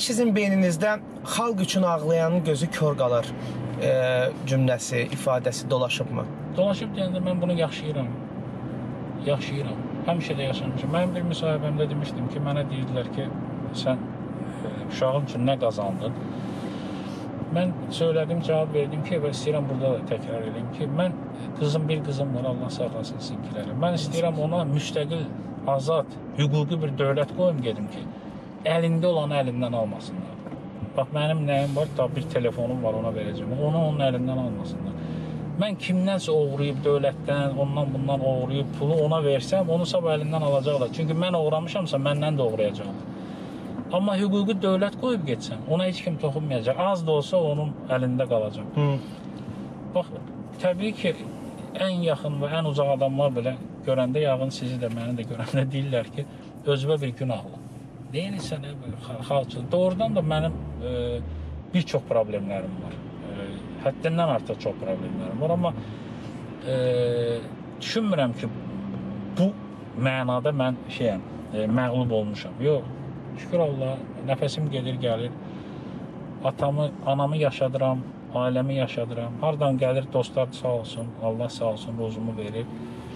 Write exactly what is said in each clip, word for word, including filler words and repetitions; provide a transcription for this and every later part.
sizin beyninizdə xalq üçün ağlayanın gözü kör qalır e, cümləsi, ifadəsi dolaşıbmı? Dolaşıb deyəndə mən bunu yaşayıram. Yaşayıram. Həmişə də yaşamışım. Mənim bir müsahibəmdə demişdim ki, mənə deyirdilər ki, sən e, uşağın üçün nə qazandın? Mən söylədim, cavab verdim ki, və istəyirəm burada da təkrar edeyim ki, mən qızım, bir qızım var, Allah saxlasın sizinkilərə. Mən istəyirəm ona müstəqil, azad, hüquqi bir dövlət qoyum gedim ki, əlində olanı əlindən almasınlar. Bax, mənim nəyim var, da bir telefonum var, ona verəcəm. Onu onun əlindən almasınlar. Mən kimdənsə oğrayıb dövlətdən, ondan bundan oğrayıb pulu ona versəm, onu sabah əlindən alacaqlar. Çünki mən oğramışamsa, məndən də oğrayacaqlar. Amma hüquqi dövlət qoyub getsəm, ona heç kim toxunmayacaq. Az da olsa onun əlində qalacaq. Hı. Bax, təbii ki, ən yaxın və ən uzaq adamlar belə görəndə, yağın sizi də, məni də görəndə deyirlər ki, özümə bir günahlı. Deyinirsə, nə xalçıl. Doğrudan da mənim e, bir çox problemlərim var. E, həddindən artıq çox problemlərim var. Amma e, düşünmürəm ki, bu mənada mən şeyəm, e, məğlub olmuşam. Yox, şükür Allah, nəfəsim gedir, gəlir. Atamı, anamı yaşadıram, ailəmi yaşadıram. Hardan gəlir, dostlar sağ olsun, Allah sağ olsun, rozumu verir.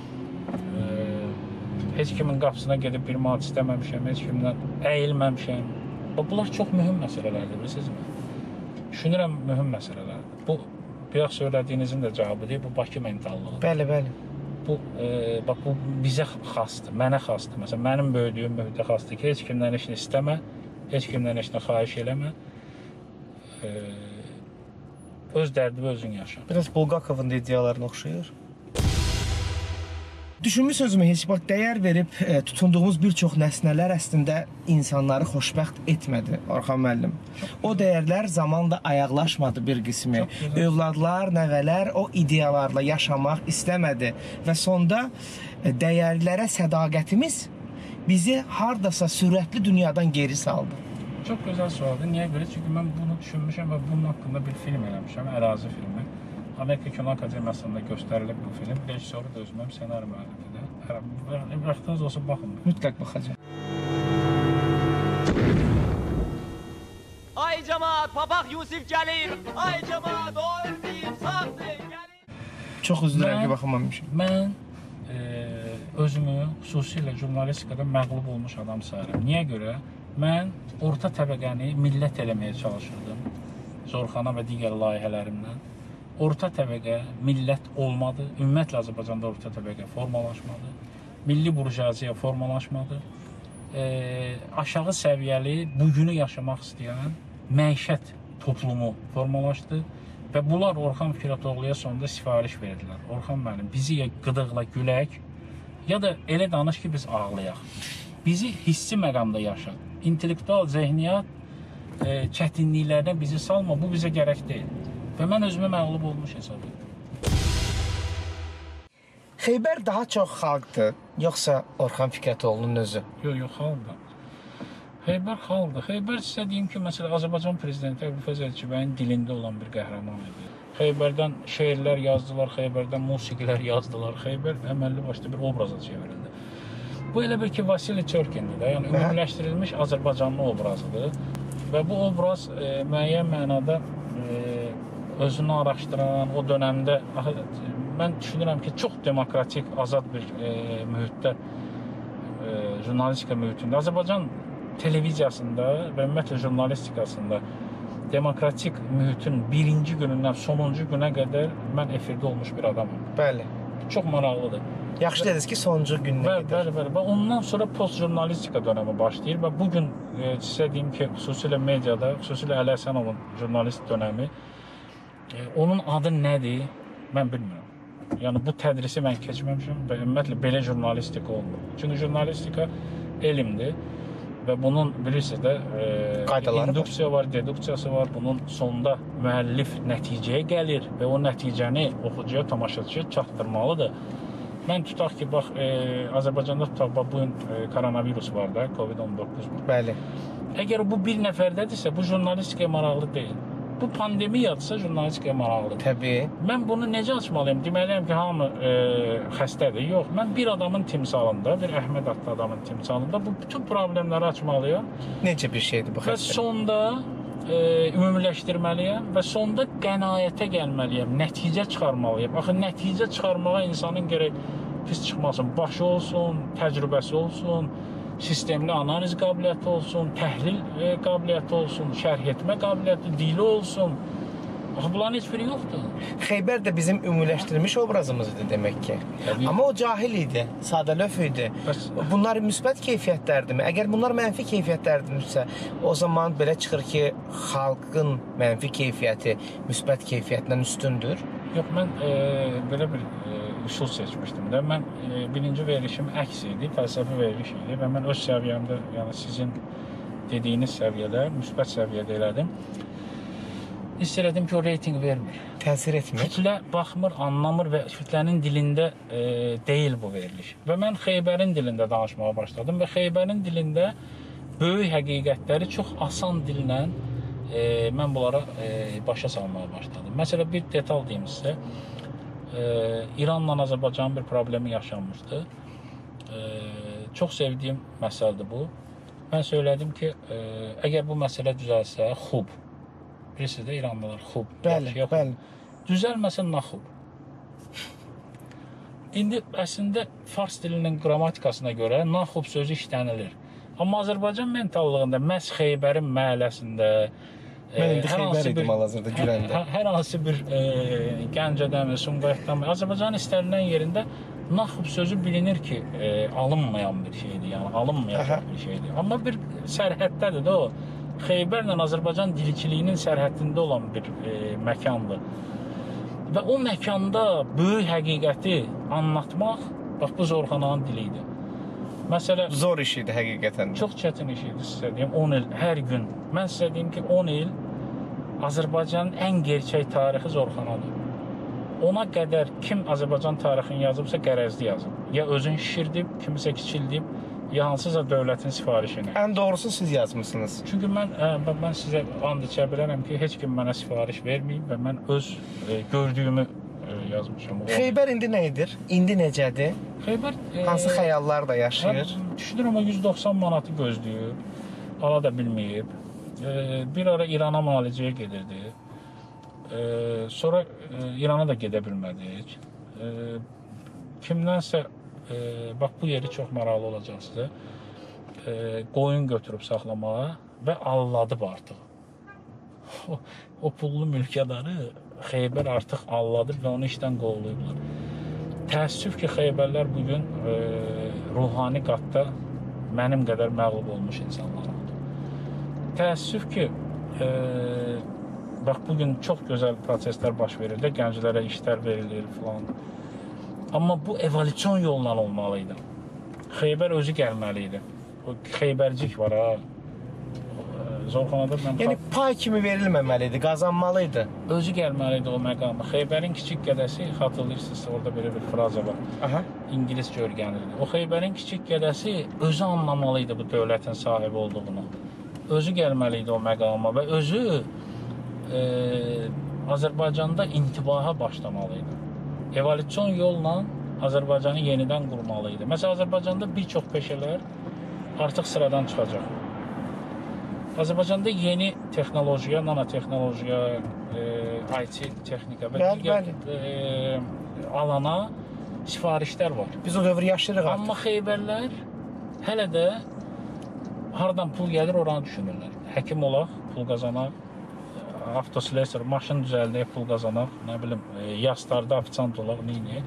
E, heç kimin qapısına gedib bir manat istəməmişəm, heç kimdən əyilməmişəm. Bunlar çox mühüm məsələlərdir, bilirsizmi? Düşünürəm, mühüm məsələlərdir. Bu, biraz söylədiyinizin də cavabıdır, bu Bakı mentallığı. Bəli, bəli. Bu, e, bax, bu bizə xasdır, mənə xasdır. Məsələn, mənim böyüdüyüm mühitə xasdır ki, heç kimdən heç nə istəmə, heç kimdən heç nə xahiş eləmə. E, öz dərdini özün yaşa. Biraz Bulgakovun iddialarına oxşayır. Düşünmüsünüzmü heç bax, dəyər verib e, tutunduğumuz bir çox nəsnələr əslində insanları xoşbəxt etmədi, Orxan müəllim. O dəyərlər zamanla ayaqlaşmadı bir qismi. Övladlar, nəvələr o ideyalarla yaşamaq istəmədi və sonda e, dəyərlərə sədaqətimiz bizi hardasa sürətli dünyadan geri saldı. Çox gözəl sualdır. Niyə görə? Çünki mən bunu düşünmüşəm və bunun haqqında bir film eləmişəm, Ərazi filmi. Amerika Kino Akademiyasında göstərilib bu film. Rejissoru da özüməm, ssenari müəllifidir. Vaxtınız olsa baxın. Mütləq baxacaq. Ay cemaat, Papaq Yusif gəlir. Ay cemaat, o ölməyib, sağdır, gəlir. Çox üzrəyəm ki, baxamamışım. Mən e, özümü xüsusilə jurnalistikada məğlub olmuş adam sayıram. Niyə görə? Mən orta təbəqəni millət eləməyə çalışırdım. Zorxana və digər layihələrimdən. Orta təbəqə millət olmadı. Ümumiyyətlə Azərbaycanda orta təbəqə formalaşmadı. Milli burjuaziya formalaşmadı. E, aşağı səviyyəli, bugünü yaşamaq istəyən məişət toplumu formalaşdı. Və bunlar Orxan Firatoğlu'ya sonunda sifariş verdilər. Orxan müəllim, bizi ya qıdıqla gülək, ya da elə danış ki, biz ağlayaq. Bizi hissi məqamda yaşa. İntellektual zehniyyat e, çətinliklərdən bizi salma, bu bizə gərək deyil. Və mən özümə məğlub olmuş hesab edim. Xeybər daha çox xalqdır, yoxsa Orxan Firatoğlu'nun özü? Yox, yox, xalqdır. Xeybər xalqdır. Xeybər sizə deyim ki, məsələn, Azərbaycan prezidenti Əbülfəz Elçibəyin dilində olan bir qəhrəman idi. Xeybərdən şeirlər yazdılar, Xeybərdən musiqilər yazdılar. Xeybər əməlli başlı bir obraza çevrildi. Bu elə bir ki, Vasili Çörkindir də, yəni ümumiləşdirilmiş Azərbaycanlı obrazıdır. Və bu obraz e, müəyyən mənada e, özünü araşdıran, o dönəmdə, mən düşünürəm ki, çox demokratik, azad bir e, mühitdə, e, jurnalistika mühitində, Azərbaycan televiziyasında və ümumiyyətlə jurnalistikasında demokratik mühitin birinci günündən sonuncu günə qədər mən efirdə olmuş bir adamım. Bəli. Çox maraqlıdır. Yaxşı dediniz ki, sonuncu gününə qədər. Bəli, bəli, bəli. Ondan sonra post-jurnalistika dönəmi başlayır və bugün e, sizə deyim ki, xüsusilə mediada, xüsusilə Əli Həsənovun jurnalist dönəmi, e, onun adı nədir, mən bilmirəm. Yəni, bu tədrisi mən keçməmişəm və ümumiyyətlə belə jurnalistika olmur. Çünki jurnalistika elmdir və bunun bilirsiniz də e, induksiya var, deduksiyası var. Bunun sonunda müəllif nəticəyə gəlir və o nəticəni oxucuya, tamaşaçıya çatdırmalıdır. Mən tutaq ki, bax, e, Azərbaycanda tutaq, bax, bugün e, koronavirus var da, Covid on doqquz var. Bəli. Əgər bu bir nəfərdədirsə, bu jurnalistikaya maraqlı deyil. Bu pandemiyadırsa jurnalistikaya maraqlıdır. Təbii. Mən bunu necə açmalıyım? Deməliyəm ki, hamı e, xəstədir. Yox, mən bir adamın timsalında, bir Əhməd adlı adamın timsalında bu bütün problemləri açmalıyam. Necə bir şeydir bu Və xəstəlik? sonda e, ümumiləşdirməliyəm və sonda qənaətə gəlməliyəm, nəticə çıxarmalıyam. Axı nəticə çıxarmağa insanın gərək pis çıxmasın, başı olsun, təcrübəsi olsun, sistemli analiz qabiliyyəti olsun, təhlil e, qabiliyyəti olsun, şərh etmə qabiliyyəti, dili olsun. Axı bunların heç biri yoxdur. Xeybər də bizim ümumiləşdirilmiş obrazımız idi demək ki. Təbii. Amma o cahil idi, sadəlöf idi. Bəs- Bunlar müsbət keyfiyyətlərdirmi? Əgər bunlar mənfi keyfiyyətlərdirsə, o zaman belə çıxır ki, xalqın mənfi keyfiyyəti müsbət keyfiyyətdən üstündür. Yox, mən e, belə bir e, üsul seçmişdim də. Mən e, birinci verilişim əks idi, fəlsəfi veriliş idi və mən öz səviyyəmdə, yəni sizin dediyiniz səviyyədə, müsbət səviyyədə elədim. Hiss elədim ki, o reyting vermir. Təsir etmir. Kütlə baxmır, anlamır və kütlənin dilində e, deyil bu veriliş. Və mən Xeybərin dilində danışmağa başladım və Xeybərin dilində böyük həqiqətləri çox asan dillə e, mən bunlara e, başa salmağa başladım. Məsələn, bir detal deyim sizə. E, İranla Azərbaycanın bir problemi yaşanmışdı. E, çox sevdiyim məsələdir bu. Mən söylədim ki, e, əgər bu məsələ düzəlsə, xub. Birisi də İranlılar xub. Bəli, yaxşı, bəli. Düzəlməsə naxub. İndi əslində fars dilinin qrammatikasına görə naxub sözü işlənilir. Amma Azərbaycan mentallığında məhz Xeybərin məhəlləsində Mən indi Xeybər idim hal-hazırda Güləndə. Hər, hər hansı bir e, Gəncədən, Sumqayıtdan, Azərbaycanın istənilən yerində naxub sözü bilinir ki, e, alınmayan bir şeydir, yəni alınmayacaq bir şeydir. Amma bir sərhəddədir də o. Xeybərlə Azərbaycan dilçiliyinin sərhəddində olan bir e, məkandır. Və o məkanda böyük həqiqəti anlatmaq, bax bu Zorxananın dili idi. Məsələ Zor iş idi həqiqətən. çox çətin iş idi sizə deyim, on il, hər gün. Mən sizə deyim ki, on il Azərbaycanın ən gerçək tarixi Zorxanadır. Ona qədər kim Azərbaycan tarixini yazıbsa qərəzli yazıb. Ya özün şişirdib, kimisə kiçildib, ya hansısa dövlətin sifarişini. Ən doğrusu siz yazmısınız. Çünki mən ə, mən sizə and içə bilərəm ki, heç kim mənə sifariş verməyib və mən öz ə, gördüyümü ə, yazmışam. Xeybər indi nə edir? İndi necədir? Xeybər ə, Hansı xəyallar da yaşayır? Düşünürəm o yüz doxsan manatı gözləyir. Ala da bilməyib. Ə, bir ara İrana müalicəyə gedirdi. Ə, sonra ə, İrana da gedə bilmədik. Ə, kimdənsə e, bax bu yeri çox maraqlı olacaq sizə. E, qoyun götürüb saxlamağa və alladıb artıq. O, o pullu mülkədarı Xeybər artıq alladıb və onu işdən qovlayıblar. Təəssüf ki, Xeybərlər bugün e, ruhani qatda mənim qədər məğlub olmuş insanlar oldu. Təəssüf ki, e, bax bugün çox gözəl proseslər baş verir də, gənclərə işlər verilir filan. Amma bu evolyusiyon yolla olmalıydı. Xeybər özü gəlməli idi. O Xeybərcik var ha. Zorxanada mən... Yəni pay kimi verilməməli idi, qazanmalı idi. Özü gəlməli idi o məqamı. Xeybərin kiçik qədəsi, xatırlayırsınız, orada belə bir fraza var. Aha. İngilis görgənlidir. O Xeybərin kiçik qədəsi özü anlamalı idi bu dövlətin sahibi olduğunu. Özü gəlməli idi o məqama və özü e, Azərbaycanda intibaha başlamalı idi. Evolyusiyon yolla Azərbaycanı yenidən qurmalı idi. Məsələn, Azərbaycanda bir çox peşələr artıq sıradan çıxacaq. Azərbaycanda yeni texnologiya, nanotexnologiya, e, I T texnika və digər e, alana sifarişlər var. Biz o dövr yaşayırıq artıq. Amma Xeybərlər hələ də haradan pul gəlir, oranı düşünürlər. Həkim olaq, pul qazanaq, avtoslesor, maşın düzəldək, pul qazanaq, nə bilim, e, yaslarda ofisant olaq, neyini.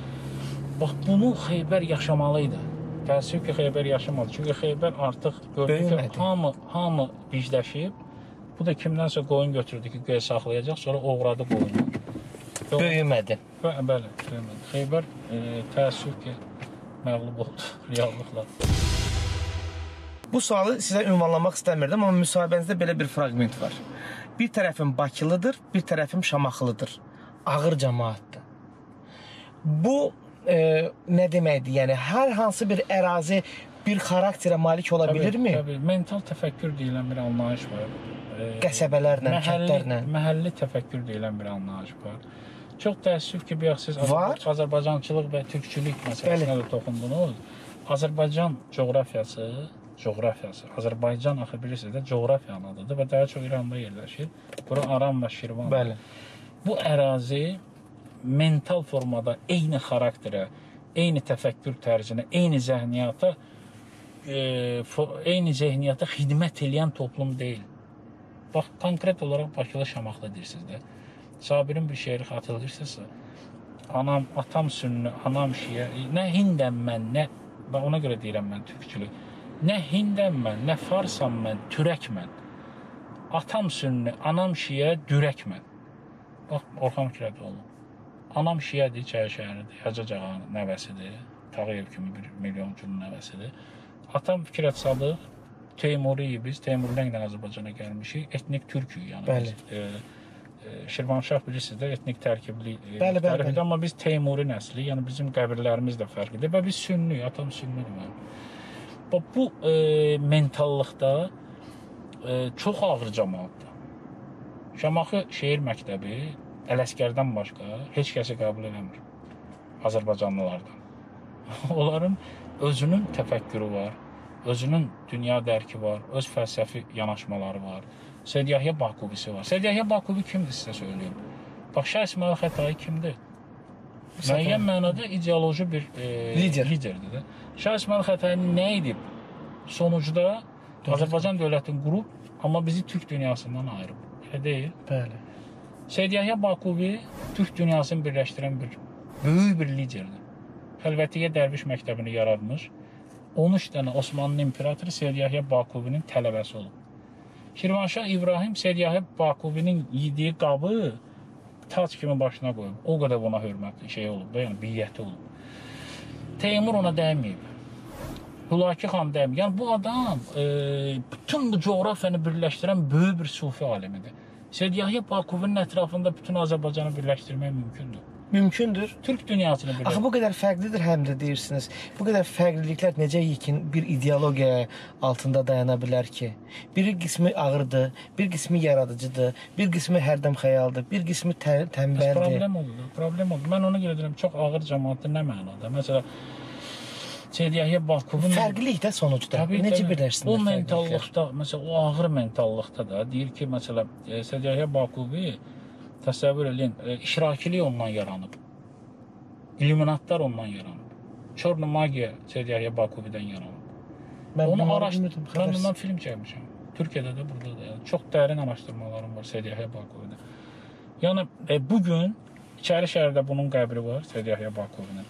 Bax, bunu Xeybər yaşamalıydı. Təəssüf ki, Xeybər yaşamadı. Çünki Xeybər artıq gördü ki, hamı, hamı bizləşib. Bu da kimdənsə qoyun götürdü ki, göyə saxlayacaq, sonra oğradı qoyunu. Böyümədi. Bə, bəli, böyümədi. Xeybər e, təəssüf ki, məğlub oldu reallıqla. Bu sualı sizə ünvanlamaq istəmirdim, amma müsahibənizdə belə bir fraqment var. Bir tərəfim Bakılıdır, bir tərəfim Şamaxılıdır. Ağır cəmaatdır. Bu e, nə deməkdir? Yəni, hər hansı bir ərazi bir xarakterə malik ola Təbii, bilirmi? Təbii, mental təfəkkür deyilən bir anlayış var. E, qəsəbələrlə, kəndlərlə. Məhəlli təfəkkür deyilən bir anlayış var. Çox təəssüf ki, bir siz Azərbaycançılıq və türkçülük məsələsinə də toxundunuz. Azərbaycan coğrafiyası, coğrafiyası, Azərbaycan axı bilirsiniz də coğrafiyanın adıdır və daha çox İranda yerləşir. Bura Aran və Şirvan. Bəli. Bu ərazi mental formada eyni xarakterə, eyni təfəkkür tərzinə, eyni zəhniyyata, e, eyni zehniyyata xidmət edən toplum deyil. Bax, konkret olaraq Bakılı Şamaxlı deyirsiniz də. Sabirin bir şeiri xatırlayırsınızsa, anam, atam sünni, anam şiə, nə hindəm mən, nə, ona görə deyirəm mən türkçülük, nə hindəm mən, nə farsam mən, türək mən, atam sünni, anam şiə, dürək mən. Bax, Orxan Fikrətoğlu. Anam şiədir, Çəyi şəhəridir, Hacı Cağanın nəvəsidir, Tağıyev kimi bir milyonçunun nəvəsidir. Atam Fikrət Sadıq, Teymuriyik biz, Teymurilərlə Azərbaycana gəlmişik, etnik türkük yəni. Bəli. E, Şirvanşah bilirsiniz də etnik tərkibli bəli, bəli, bəli. Amma biz Teymuri nəsli, yəni bizim qəbirlərimiz də fərqlidir və biz sünniyik, atam sünnüdür mənim. Bu e, mentallıqda e, çox ağır cəmaatdır. Şamaxı şeir məktəbi Ələsgərdən başqa heç kəsi qəbul eləmir Azərbaycanlılardan. Onların özünün təfəkkürü var, özünün dünya dərki var, öz fəlsəfi yanaşmaları var. Seyyid Yahya Bakuvisi var. Seyyid Yahya Bakuvi kimdir sizə söyləyim? Bax, Şah İsmail Xətai kimdir? Müəyyən mənada ideoloji bir e, Lider. liderdir də. Şah İsmail Xətai nə edib? Sonucda Azərbaycan dövlətini qurub, amma bizi Türk dünyasından ayırıb. Elə deyil? Bəli. Seyyid Yahya Bakuvi Türk dünyasını birləşdirən bir böyük bir liderdir. Xəlvətiyyə Dərviş məktəbini yaratmış. on üç dənə Osmanlı imperatoru Seyyid Yahya Bakuvinin tələbəsi olub. Şirvanşah İbrahim Seyyid Yahya Bakuvinin yediyi qabı tac kimi başına qoyub. O qədər buna hörmətli şey olub da, yəni biyyəti olub. Teymur ona dəyməyib. Hülaki xan dəyməyib. Yəni bu adam e, bütün bu coğrafiyanı birləşdirən böyük bir sufi alimidir. Seyyid Yahya Bakuvinin ətrafında bütün Azərbaycanı birləşdirmək mümkündür. Mümkündür. Türk dünyasını birləşdirmək. Axı bu qədər fərqlidir həm də deyirsiniz. Bu qədər fərqliliklər necə yekun bir ideologiya altında dayana bilər ki? Bir qismi ağırdır, bir qismi yaradıcıdır, bir qismi hərdəm xəyaldır, bir qismi tənbəldir. Problem oldu, problem oldu. Mən ona görə deyirəm, çox ağır cəmaatdır nə mənada? Məsələn, Seyyid Yahya Bakuvun fərqlilik də sonucda. Tabii, necə tabii. birləşsinlər? O mentallıqda, məsələn, o ağır mentallıqda da deyir ki, məsələn, Seyyid Yahya Bakuvi təsəvvür edin, işrakilik ondan yaranıb. İlluminatlar ondan yaranıb. Çorlu magiya Seyyid Yahya Bakuvidən yaranıb. Mən onu araşdırdım. Mən bundan film çəkmişəm. Türkiyədə də, burada da. Yəni, çox dərin araşdırmalarım var Seyyid Yahya Bakuvidə. Yəni, e, bugün İçəri şəhərdə bunun qəbri var, Seyyid Yahya Bakuvinin.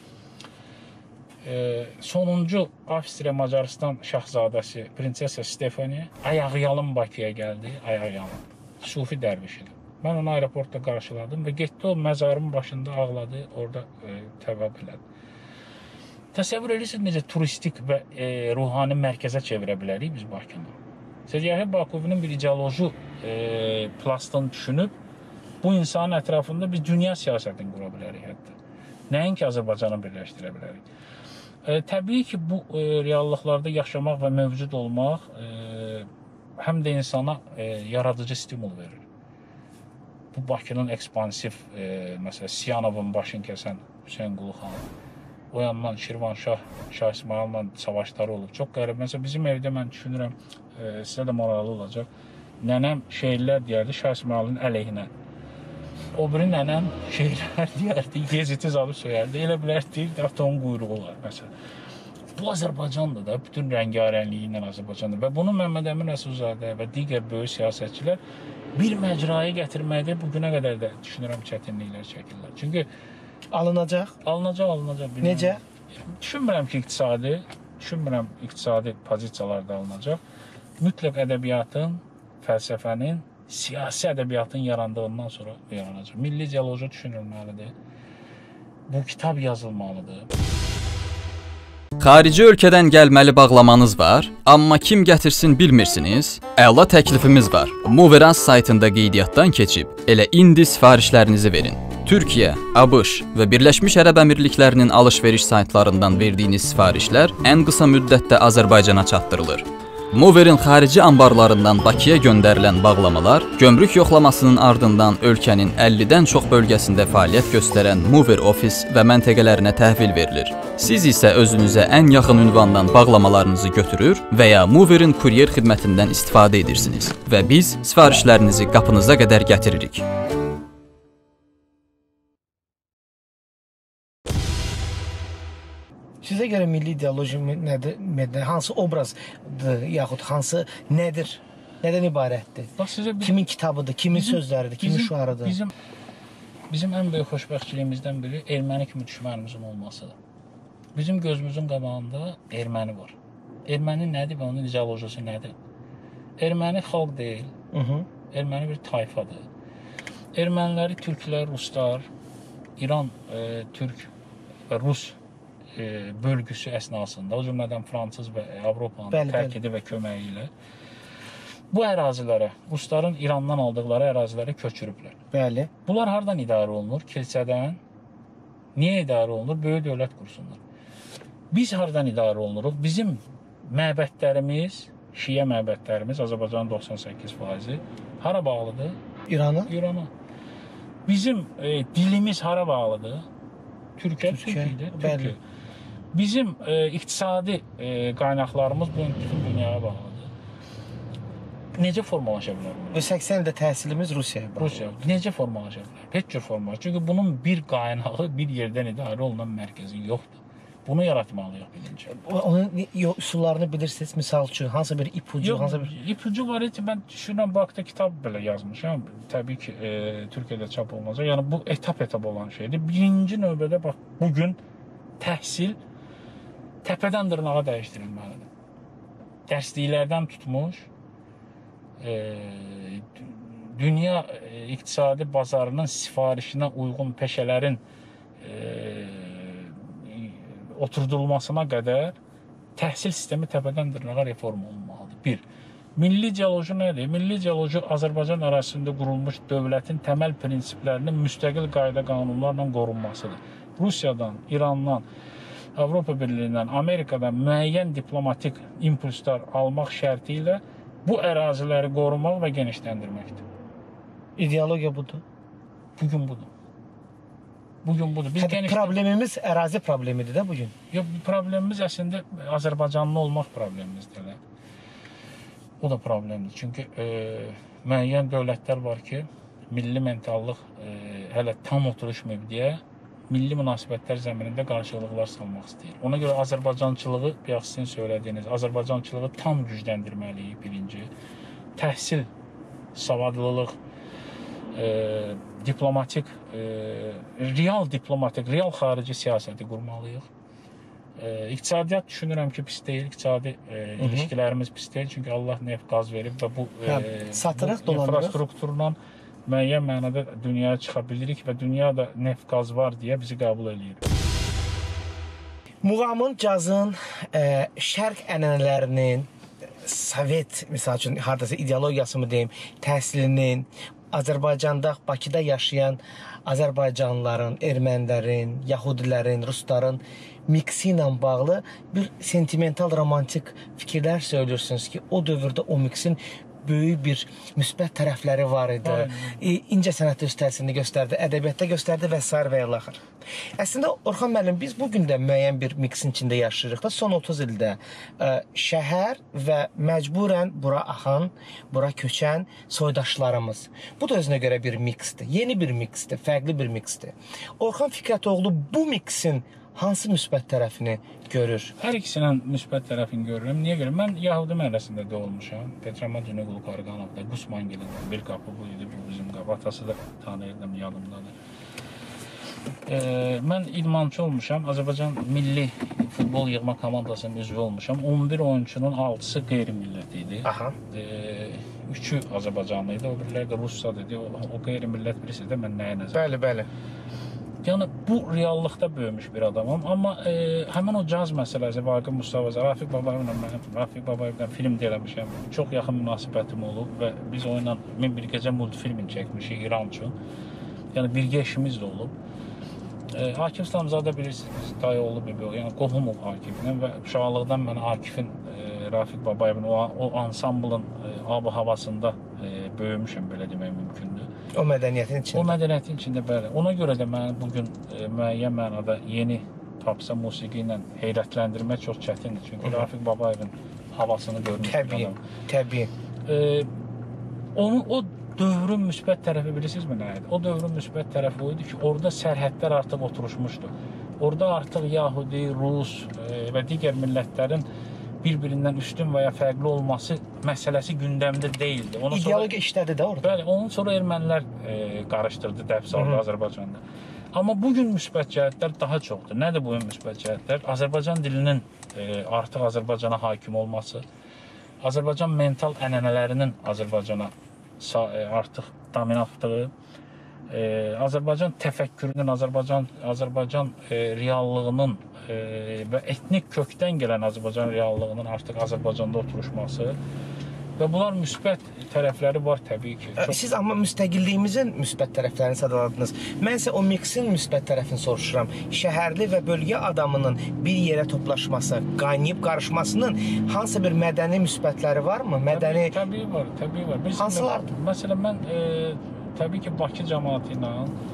E, sonuncu Avstriya Macaristan şahzadəsi Prinsessa Stefani ayaqyalın Bakıya gəldi, ayaqyalın. Sufi dərvişidir. Mən onu aeroportda qarşıladım və getdi o məzarın başında ağladı, orada e, təvəb elədi. Təsəvvür edirsiniz necə turistik və e, ruhani mərkəzə çevirə bilərik biz Bakını. Seyyid Yahya Bakuvinin bir ideoloji e, plastını düşünüb, bu insanın ətrafında biz dünya siyasətini qura bilərik hətta. Nəinki Azərbaycanı birləşdirə bilərik. E, təbii ki, bu e, reallıqlarda yaşamaq və mövcud olmaq e, həm də insana e, yaradıcı stimul verir. Bu Bakının ekspansiv, e, məsələn, Siyanovun başını kəsən Hüseyin Qulu xan, o yandan Şirvanşah, Şah İsmail'la savaşları olub. Çox qərib. Məsələn, bizim evdə mən düşünürəm, e, sizə də maraqlı olacaq. Nənəm şeirlər deyərdi Şah İsmail'in əleyhinə. O biri nənəm şeirlər deyərdi, Yezidi zadı söyərdi. Elə bilər deyirdi, atonun quyruğu var, məsələn. Bu Azərbaycandır da, bütün rəngarənliyi ilə Azərbaycandır. Və bunu Məmməd Əmin Rəsulzadə və digər böyük siyasətçilər bir məcraya gətirməkdə bugünə qədər də düşünürəm çətinliklər çəkirlər. Çünki alınacaq. Alınacaq, alınacaq. Bilməm. Necə? Düşünmürəm ki, iqtisadi, düşünmürəm iqtisadi pozisiyalarda alınacaq. Mütləq ədəbiyyatın, fəlsəfənin, siyasi ədəbiyyatın yarandığından sonra yaranacaq. Milli ideoloji düşünülməlidir. Bu kitab yazılmalıdır. Xarici ölkədən gəlməli bağlamanız var, amma kim gətirsin bilmirsiniz? Əla təklifimiz var. Moverans saytında qeydiyyatdan keçib, elə indi sifarişlərinizi verin. Türkiyə, ABŞ və Birləşmiş Ərəb Əmirliklərinin alış-veriş saytlarından verdiyiniz sifarişlər ən qısa müddətdə Azərbaycana çatdırılır. Moverin xarici anbarlarından Bakıya göndərilən bağlamalar gömrük yoxlamasının ardından ölkənin əllidən çox bölgəsində fəaliyyət göstərən Mover ofis və məntəqələrinə təhvil verilir. Siz isə özünüzə ən yaxın ünvandan bağlamalarınızı götürür və ya Moverin kuryer xidmətindən istifadə edirsiniz və biz sifarişlərinizi qapınıza qədər gətiririk. Sizə görə milli ideoloji nədir, hansı obrazdır, yaxud hansı nədir, nədən ibarətdir? Bax, sizə bir... Kimin kitabıdır, kimin bizim, sözləridir, kimin bizim, şuarıdır? Bizim, bizim ən böyük xoşbəxtçiliyimizdən biri erməni kimi düşmənimizin olmasıdır. Bizim gözümüzün qabağında erməni var. Erməni nədir və onun ideolojisi nədir? Erməni xalq deyil, uh -huh. erməni bir tayfadır. Erməniləri türklər, ruslar, İran, e, türk və rus bölgüsü əsnasında, o cümlədən Fransız və Avropanın tərkidi və köməyi ilə bu ərazilərə, rusların İrandan aldıqları ərazilərə köçürüblər. Bəli. Bunlar hardan idarə olunur? Kilsədən. Niyə idarə olunur? Böyük dövlət qursunlar. Biz hardan idarə olunuruq? Bizim məbədlərimiz, şiə məbədlərimiz, Azərbaycanın doxsan səkkiz faizi hara bağlıdır? İrana. İrana. Bizim e, dilimiz hara bağlıdır? Türkiyə, Türkiyə. Türkiyə. Bizim e, iqtisadi e, qaynaqlarımız bu bütün dünyaya bağlıdır. Necə formalaşa bilər? Və səksən ildə təhsilimiz Rusiyaya bağlıdır. Rusiya. Necə formalaşa bilər? Heç cür formalaşa. Çünki bunun bir qaynağı, bir yerdən idarə olunan mərkəzi yoxdur. Bunu yaratmalıyıq bilinci. Onun üsullarını bilirsiniz, misal üçün, hansı bir ipucu, Yox, hansı bir... ipucu var idi, mən düşünürəm, bu haqda kitab belə yazmışam. Təbii ki, e, Türkiyədə çap olunacaq. Yəni, bu etap-etap olan şeydir. Birinci növbədə, bax, bugün təhsil təpədən dırnağa dəyişdirilməlidir. Dərsliklərdən tutmuş, e, dünya e, iqtisadi bazarının sifarişinə uyğun peşələrin e, oturdulmasına qədər təhsil sistemi təpədən dırnağa reform olunmalıdır. Bir, milli ideoloji nədir? Milli ideoloji Azərbaycan ərazisində qurulmuş dövlətin təməl prinsiplərinin müstəqil qayda qanunlarla qorunmasıdır. Rusiyadan, İrandan, Avropa Birliyindən, Amerikadan müəyyən diplomatik impulslar almaq şərti ilə bu əraziləri qorumaq və genişləndirməkdir. İdeologiya budur. Bugün budur. Bugün budur. Biz geniş... Problemimiz ərazi problemidir də bugün. Yox, problemimiz əslində Azərbaycanlı olmaq problemimizdir. O da problemdir. Çünki e, müəyyən dövlətlər var ki, milli mentallıq e, hələ tam oturuşmayıb deyə milli münasibətlər zəminində qarşılıqlar salmaq istəyir. Ona görə Azərbaycançılığı, bir sizin söylədiyiniz, Azərbaycançılığı tam gücləndirməliyik birinci. Təhsil, savadlılıq, e, diplomatik, e, real diplomatik, real xarici siyasəti qurmalıyıq. E, İqtisadiyyat düşünürəm ki, pis deyil, iqtisadi e, ilişkilərimiz pis deyil. Çünki Allah neft, qaz verib və bu, e, satırıq, bu infrastrukturla müəyyən mənada dünyaya çıxa bilirik və dünyada neft, qaz var deyə bizi qəbul edir. Muğamın, cazın, e, şərq ənənələrinin, Sovet, misal üçün, haradasa ideologiyası mı deyim, təhsilinin, Azərbaycanda, Bakıda yaşayan Azərbaycanlıların, ermənilərin, yahudilərin, rusların miksi ilə bağlı bir sentimental, romantik fikirlər söylüyorsunuz ki, o dövrdə o miksin böyük bir müsbət tərəfləri var idi. E, incə sənət öz təsirini göstərdi, ədəbiyyatda göstərdi və s. və ilaxır. Əslində, Orxan müəllim, biz bugün də müəyyən bir miksin içində yaşayırıq da, son otuz ildə ə, şəhər və məcburən bura axan, bura köçən soydaşlarımız. Bu da özünə görə bir miksdir, yeni bir miksdir, fərqli bir miksdir. Orxan Fikrətoğlu bu miksin hansı müsbət tərəfini görür? Hər ikisinin müsbət tərəfini görürüm. Niyə görürüm? Mən Yahudi məhəlləsində doğulmuşam. Petrama Cüneyqulu Qarqanovda, Qusmangilində bir qapı bu idi, bu bizim qapı. Atası da tanıyırdım, yadımdadır. E, mən idmançı olmuşam. Azərbaycan milli futbol yığma komandasının üzvü olmuşam. on bir oyunçunun altısı qeyri-millət idi. Aha. E, üçü Azərbaycanlı idi, o birilər də Rusca dedi. O, o qeyri-millət birisi də mən nəyə nəzər? Bəli, bəli. Yəni, bu reallıqda böyümüş bir adamım. Amma e, həmin o caz məsələsi, Vaqif Mustafa, Rafiq Babayevlə mənim, Rafiq Babayevlə film də eləmişəm. Çox yaxın münasibətim olub və biz onunla min bir gecə multifilmin çəkmişik İran üçün. Yəni, birgə işimiz də olub. E, Akif İslamzadə bilirsiniz, dayı oğlu bir böyük, yəni qohumum Akiflə və uşaqlıqdan mən Akifin e, Rafiq Babayevin o, o ansamblın e, ab-ı havasında e, böyümüşəm, belə demək mümkündür. O mədəniyyətin içində. O mədəniyyətin içində, bəli. Ona görə də mən bugün e, müəyyən mənada yeni tapsa musiqi ilə heyrətləndirmək çox çətindir. Çünki Rafiq Babayevin havasını görmüş. Təbii, təbii. E, onu, o dövrün müsbət tərəfi bilirsinizmi nə idi? O dövrün müsbət tərəfi o idi ki, orada sərhədlər artıq oturuşmuşdu. Orada artıq Yahudi, Rus e, və digər millətlərin bir-birindən üstün və ya fərqli olması məsələsi gündəmdə deyildi. Ondan İdeologiya işlədi də orada. Bəli, onun sonra ermənilər e, qarışdırdı, dəf saldı Azərbaycanda. Amma bugün müsbət cəhətlər daha çoxdur. Nədir bugün müsbət cəhətlər? Azərbaycan dilinin e, artıq Azərbaycana hakim olması, Azərbaycan mental ənənələrinin Azərbaycana e, artıq dominantlığı, e, Azərbaycan təfəkkürünün, Azərbaycan Azərbaycan e, reallığının e, və etnik kökdən gələn Azərbaycan reallığının artıq Azərbaycanda oturuşması və bunlar müsbət tərəfləri var təbii ki. Çox... Siz amma müstəqilliyimizin müsbət tərəflərini sadaladınız. Mən isə o miksin müsbət tərəfini soruşuram. Şəhərli və bölgə adamının bir yerə toplaşması, qaynayıb qarışmasının hansı bir mədəni müsbətləri varmı? Mədəni... Təbii, təbii var, təbii var. Biz hansılardır? Məsələn, mən e, təbii ki, Bakı cəmaatı ilə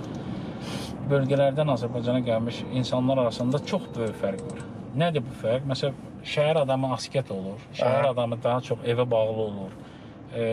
bölgələrdən Azərbaycana gəlmiş insanlar arasında çox böyük fərq var. Nədir bu fərq? Məsələn, şəhər adamı asket olur, şəhər adamı daha çox evə bağlı olur, e,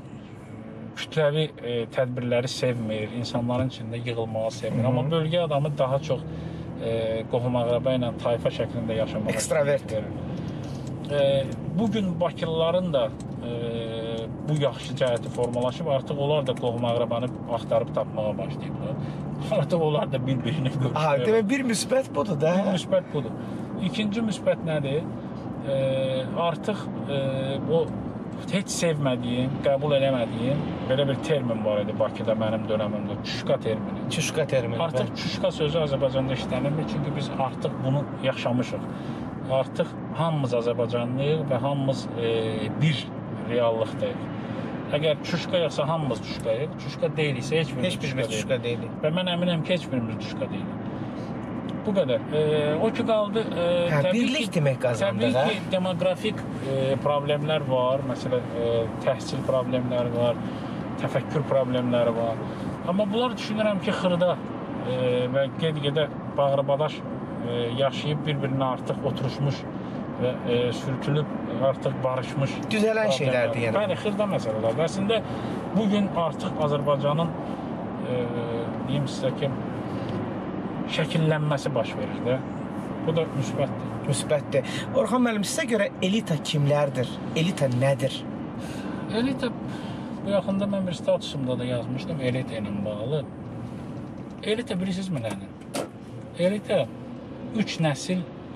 kütləvi e, tədbirləri sevmir, insanların içində yığılmağı sevmir. Hı -hı. Amma bölgə adamı daha çox e, qohum-əqrəba ilə tayfa şəklində yaşamağa ekstravert verir. E, bugün Bakılıların da e, bu yaxşı cəhəti formalaşıb, artıq onlar da qohum-əqrəbanı axtarıb tapmağa başlayıblar. Artıq onlar da bir-birini görüşürlər. Aha, demək bir müsbət budur da. Bir müsbət budur. İkinci müsbət nədir? E, artıq e, o heç sevmədiyim, qəbul eləmədiyim belə bir termin var idi Bakıda mənim dönəmimdə, çuşka termini. Çuşka termini. Artıq bəli. Çuşka sözü Azərbaycanda işlənilmir, çünki biz artıq bunu yaşamışıq. Artıq hamımız Azərbaycanlıyıq və hamımız e, bir reallıqdayıq. Əgər çuşka yoxsa hamımız çuşkayıq, çuşka deyiliksə heç birimiz, heç birimiz çuşka deyilik. Və mən əminəm ki, heç birimiz çuşka deyilik. Bu qədər. E, o ki qaldı, e, hə, təbii birlik ki, demək qazandı. Təbii ki, demoqrafik e, problemlər var, məsələn, e, təhsil problemləri var, təfəkkür problemləri var. Amma bunlar düşünürəm ki, xırda e, və ged-gedə bağırbadaş e, yaşayıb bir-birinə artıq oturuşmuş və e, sürtülüb artıq barışmış düzələn şeylərdir yəni. Bəli, xırda məsələlərdir. Əslində bugün artıq Azərbaycanın e, deyim sizə ki, şəkillənməsi baş verir də. Bu da müsbətdir. Müsbətdir. Orxan müəllim, sizə görə elita kimlərdir? Elita nədir? Elita, bu yaxında mən bir statusumda da yazmışdım, elita ilə bağlı. Elita bilirsinizmi nədir? Elita üç nəsil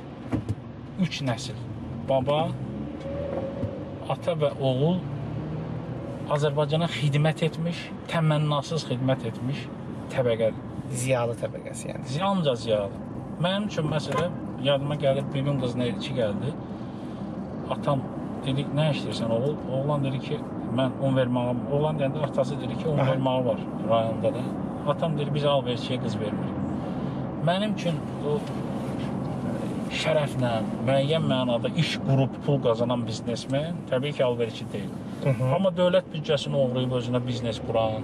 üç nəsil baba, ata və oğul Azərbaycana xidmət etmiş, təmənnasız xidmət etmiş təbəqədir. Ziyalı təbəqəsi yəni. Yalnızca ziyalı. Mənim üçün məsələ, yadıma gəlir, bir gün qızına elçi gəldi. Atam dedi, nə işləyirsən oğul? Oğlan dedi ki, mən un vermağım. Oğlan deyəndə atası dedi ki, un Aha. vermağı var rayonda da. Atam dedi, biz alverçiyə qız vermir. Mənim üçün o şərəflə, müəyyən mənada iş qurub pul qazanan biznesmen təbii ki, alverçi deyil. Hı -hı. Amma dövlət büdcəsini oğrayıb özünə biznes quran,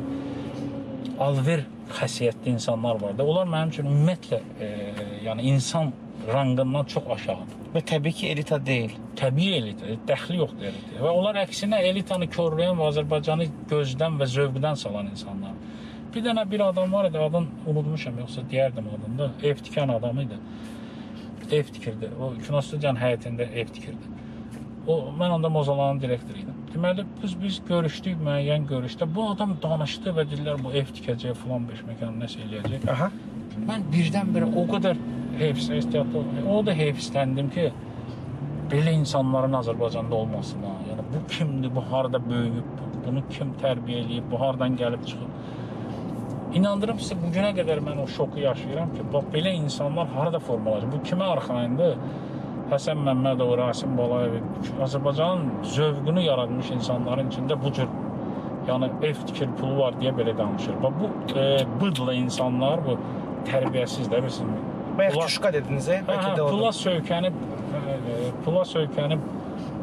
alver xəsiyyətli insanlar var da. Onlar mənim üçün ümumiyyətlə e, yəni insan rangından çox aşağıdır. Və təbii ki, elita deyil. Təbii elita, dəxli yoxdur elita. Və onlar əksinə elitanı körləyən və Azərbaycanı gözdən və zövqdən salan insanlar. Bir dənə bir adam var idi, adını unutmuşam, yoxsa deyərdim adını da, ev tikən adam idi. Ev tikirdi. O kinostudiyanın həyətində ev tikirdi. O, mən onda Mozalanın direktoru idim. Deməli, biz, biz görüşdük, müəyyən görüşdə. Bu adam danışdı və dedilər, bu ev tikəcək, falan beş məkanı nəsə eləyəcək. Aha. Mən birdən-birə o qədər heyfsə istəyatlı oldu. O da heyfsləndim ki, belə insanların Azərbaycanda olmasına, yəni bu kimdir, bu harada böyüyüb, bunu kim tərbiyə eləyib, bu hardan gəlib çıxıb. İnandırım sizə, bugünə qədər mən o şoku yaşayıram ki, bax, belə insanlar harada formalaşır? Bu kimə arxayındır? Həsən Məmmədov, Rasim Balayev, Azərbaycanın zövqünü yaratmış insanların içində bu cür, yəni ev tikir, pulu var deyə belə danışır. Bax, bu e, bıdlı insanlar, bu tərbiyəsiz də bilirsiniz. Bayaq çuşka dediniz, e? Hə, hə, pula söykənib, e, pula söykənib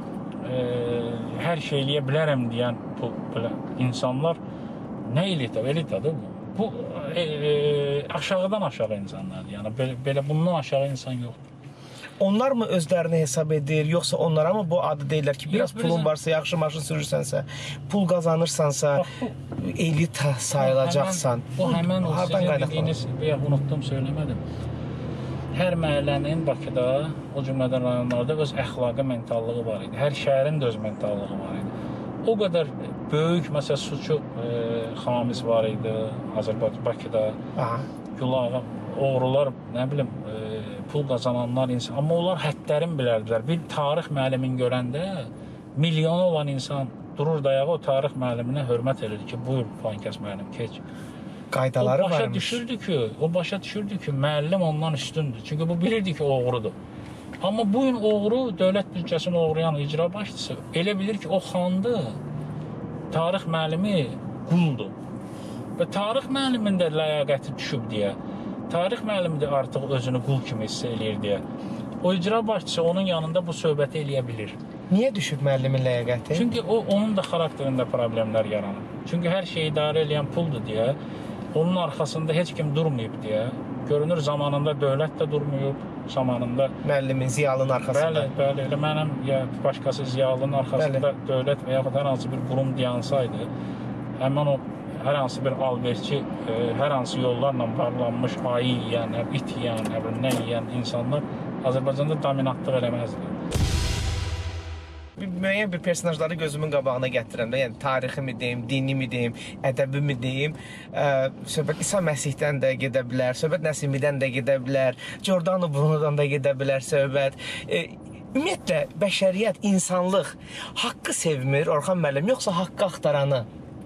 e, hər şey eləyə bilərəm deyən bu belə insanlar nə elita, elitadır bu. Bu e, e, aşağıdan aşağı insanlardır. Yəni belə, belə bundan aşağı insan yoxdur. Onlar mı özlərini hesab edir, yoxsa onlara mı bu adı deyirlər ki, biraz Yox, pulun varsa, yaxşı maşın sürürsənsə, pul qazanırsansa, Bax, bu, elita sayılacaqsan. Bu həmən o hardan sizin qaynaqlanır? dediyiniz, veya unutdum, söyləmədim. Hər məhəllənin Bakıda, o cümlədən rayonlarda öz əxlaqı, mentallığı var idi. Hər şəhərin də öz mentallığı var idi. O qədər böyük, məsələn, suçu e, xamis var idi Azərbaycan, Bakıda. Aha. Gülağa, oğrular, nə bilim, e, pul qazananlar insan. Amma onlar hədlərin bilərdilər. Bir tarix müəllimin görəndə milyonu olan insan durur dayağı o tarix müəlliminə hörmət edir ki, buyur Fankəs müəllim, keç. Qaydaları o başa varmış. düşürdü ki, o başa düşürdü ki, müəllim ondan üstündür. Çünki bu bilirdi ki, oğrudur. Amma bu gün oğru, dövlət büdcəsini oğrayan icra başçısı elə bilir ki, o xandır, tarix müəllimi quldur. Və tarix müəllimin də ləyaqəti düşüb deyə, tarix müəllimi də artıq özünü qul kimi hiss eləyir deyə, o icra başçısı onun yanında bu söhbəti eləyə bilir. Niyə düşüb müəllimin ləyaqəti? Çünki o, onun da xarakterində problemlər yaranır. Çünki hər şeyi idarə edən puldur deyə, onun arxasında heç kim durmayıb deyə, görünür zamanında dövlət də durmayıb, zamanında müəllimin, ziyalının arxasında. Bəli, bəli, elə mənim ya başqası ziyalının arxasında bəli. Dövlət və yaxud hər hansı bir qurum dayansaydı, həmin o hər hansı bir alverçi, e, hər hansı yollarla varlanmış ayı yeyən, it yeyən, nə yeyən insanlar Azərbaycanda dominantlıq eləməzdir. Bir, müəyyən bir personajları gözümün qabağına gətirirəm də, yəni tariximi deyim, dinimi deyim, ədəbimi deyim, ə, söhbət İsa Məsihdən də gedə bilər, söhbət Nəsimidən də gedə bilər, Giordano Bruno'dan da gedə bilər söhbət. E, ümumiyyətlə, bəşəriyyət, insanlıq haqqı sevmir Orxan müəllim, yoxsa haqqı axtaranı?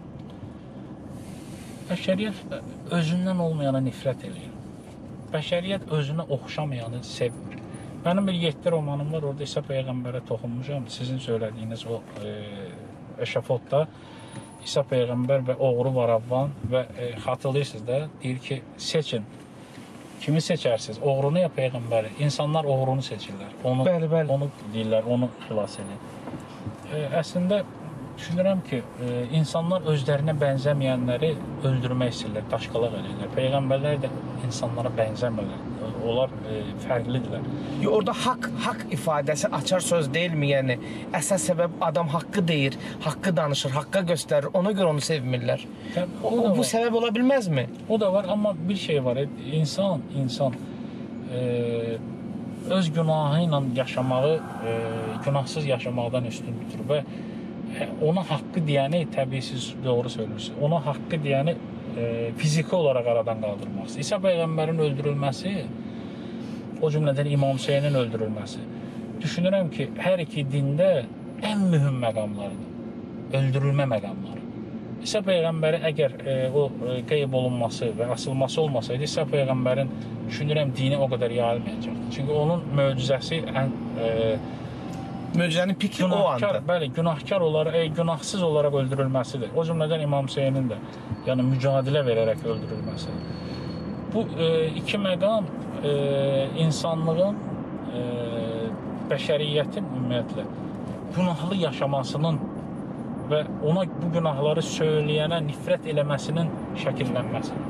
Bəşəriyyət özündən olmayana nifrət eləyir. Bəşəriyyət özünə oxşamayanı sevmir. Mənim bir yeddi romanım var, orada İsa Peyğəmbərə toxunmuşam. Sizin söylədiyiniz o e, eşafotda İsa Peyğəmbər və oğru Varavvan və e, xatırlayırsınız da, deyir ki, seçin. Kimi seçərsiniz? Oğrunu ya Peyğəmbəri? İnsanlar oğrunu seçirlər. Onu, bəli, bəli. Onu deyirlər, onu xilas edir. E, əslində, düşünürəm ki, e, insanlar özlərinə bənzəməyənləri öldürmək istəyirlər, daşqalaq edirlər. Peyğəmbərlər də insanlara bənzəmirlər. Onlar e, fərqlidirlər. Orada haqq, haqq ifadəsi açar söz deyilmi? Yəni, əsas səbəb adam haqqı deyir, haqqı danışır, haqqa göstərir, ona görə onu sevmirlər. Təbii, o, o, bu səbəb ola bilməzmi? O da var, amma bir şey var, insan, insan e, öz günahı ilə yaşamağı, e, günahsız yaşamaqdan üstün tutur və ona haqqı deyəni, təbii siz doğru söylürsünüz, ona haqqı deyəni e, fiziki olaraq aradan qaldırmaq istəyir. İsa Peyğəmbərin öldürülməsi, o cümlədən İmam Hüseynin öldürülməsi, düşünürəm ki, hər iki dində ən mühüm məqamlardır, öldürülmə məqamları. İsa Peyğəmbəri əgər e, o e, qeyb olunması və asılması olmasaydı, İsa Peyğəmbərin, düşünürəm, dini o qədər yayılmayacaqdı. Çünki onun möcüzəsi ən... E, möcüzənin piki o andır. Bəli, günahkar olaraq, e, günahsız olaraq öldürülməsidir. O cümlədən İmam Hüseynin də, yəni mücadilə verərək öldürülməsidir. Bu e, iki məqam e, insanlığın, e, bəşəriyyətin ümumiyyətlə günahlı yaşamasının və ona bu günahları söyləyənə nifrət eləməsinin şəkillənməsidir.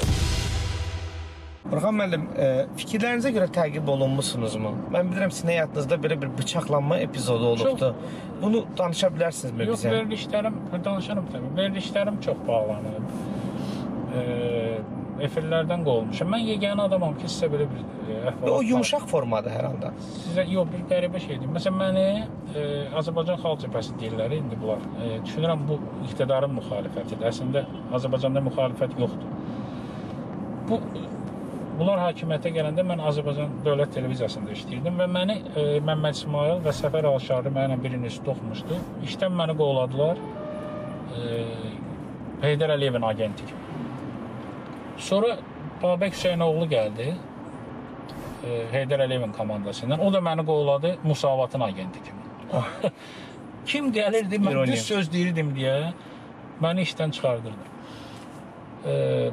Orxan müəllim, e, fikirlərinizə görə təqib olunmusunuzmu? Mən bilirəm, sizin həyatınızda belə bir bıçaqlanma epizodu olubdu. Çox... Bunu danışa bilərsinizmi yox, bizə? Yox, verilişlərim, danışarım təbii. Verilişlərim çox bağlanıb. E, efirlərdən qovulmuşam. Mən yeganə adamam ki, sizə belə bir e, əhvalat... O yumuşaq formadır hər halda. Sizə, yox, bir qəribə şeydir. Məsələn, məni e, Azərbaycan Xalq Cəbhəsi deyirlər, indi bunlar. E, düşünürəm, bu iqtidarın müxalifətidir. Əslində, Azərbaycanda müxalifət yoxdur. Bu... Bunlar hakimiyyətə gələndə mən Azərbaycan Dövlət Televiziyasında işləyirdim və məni e, Məmməd İsmail və Səfər Alşarlı mənə bir institut oxumuşdu. İşdən məni qovladılar e, Heydər Əliyevin agenti kimi. Sonra Babək Hüseynoğlu gəldi e, Heydər Əliyevin komandasından. O da məni qovladı Musavatın agenti kimi. Oh. Kim gəlirdi, mən düz söz deyirdim deyə məni işdən çıxardırdı. E,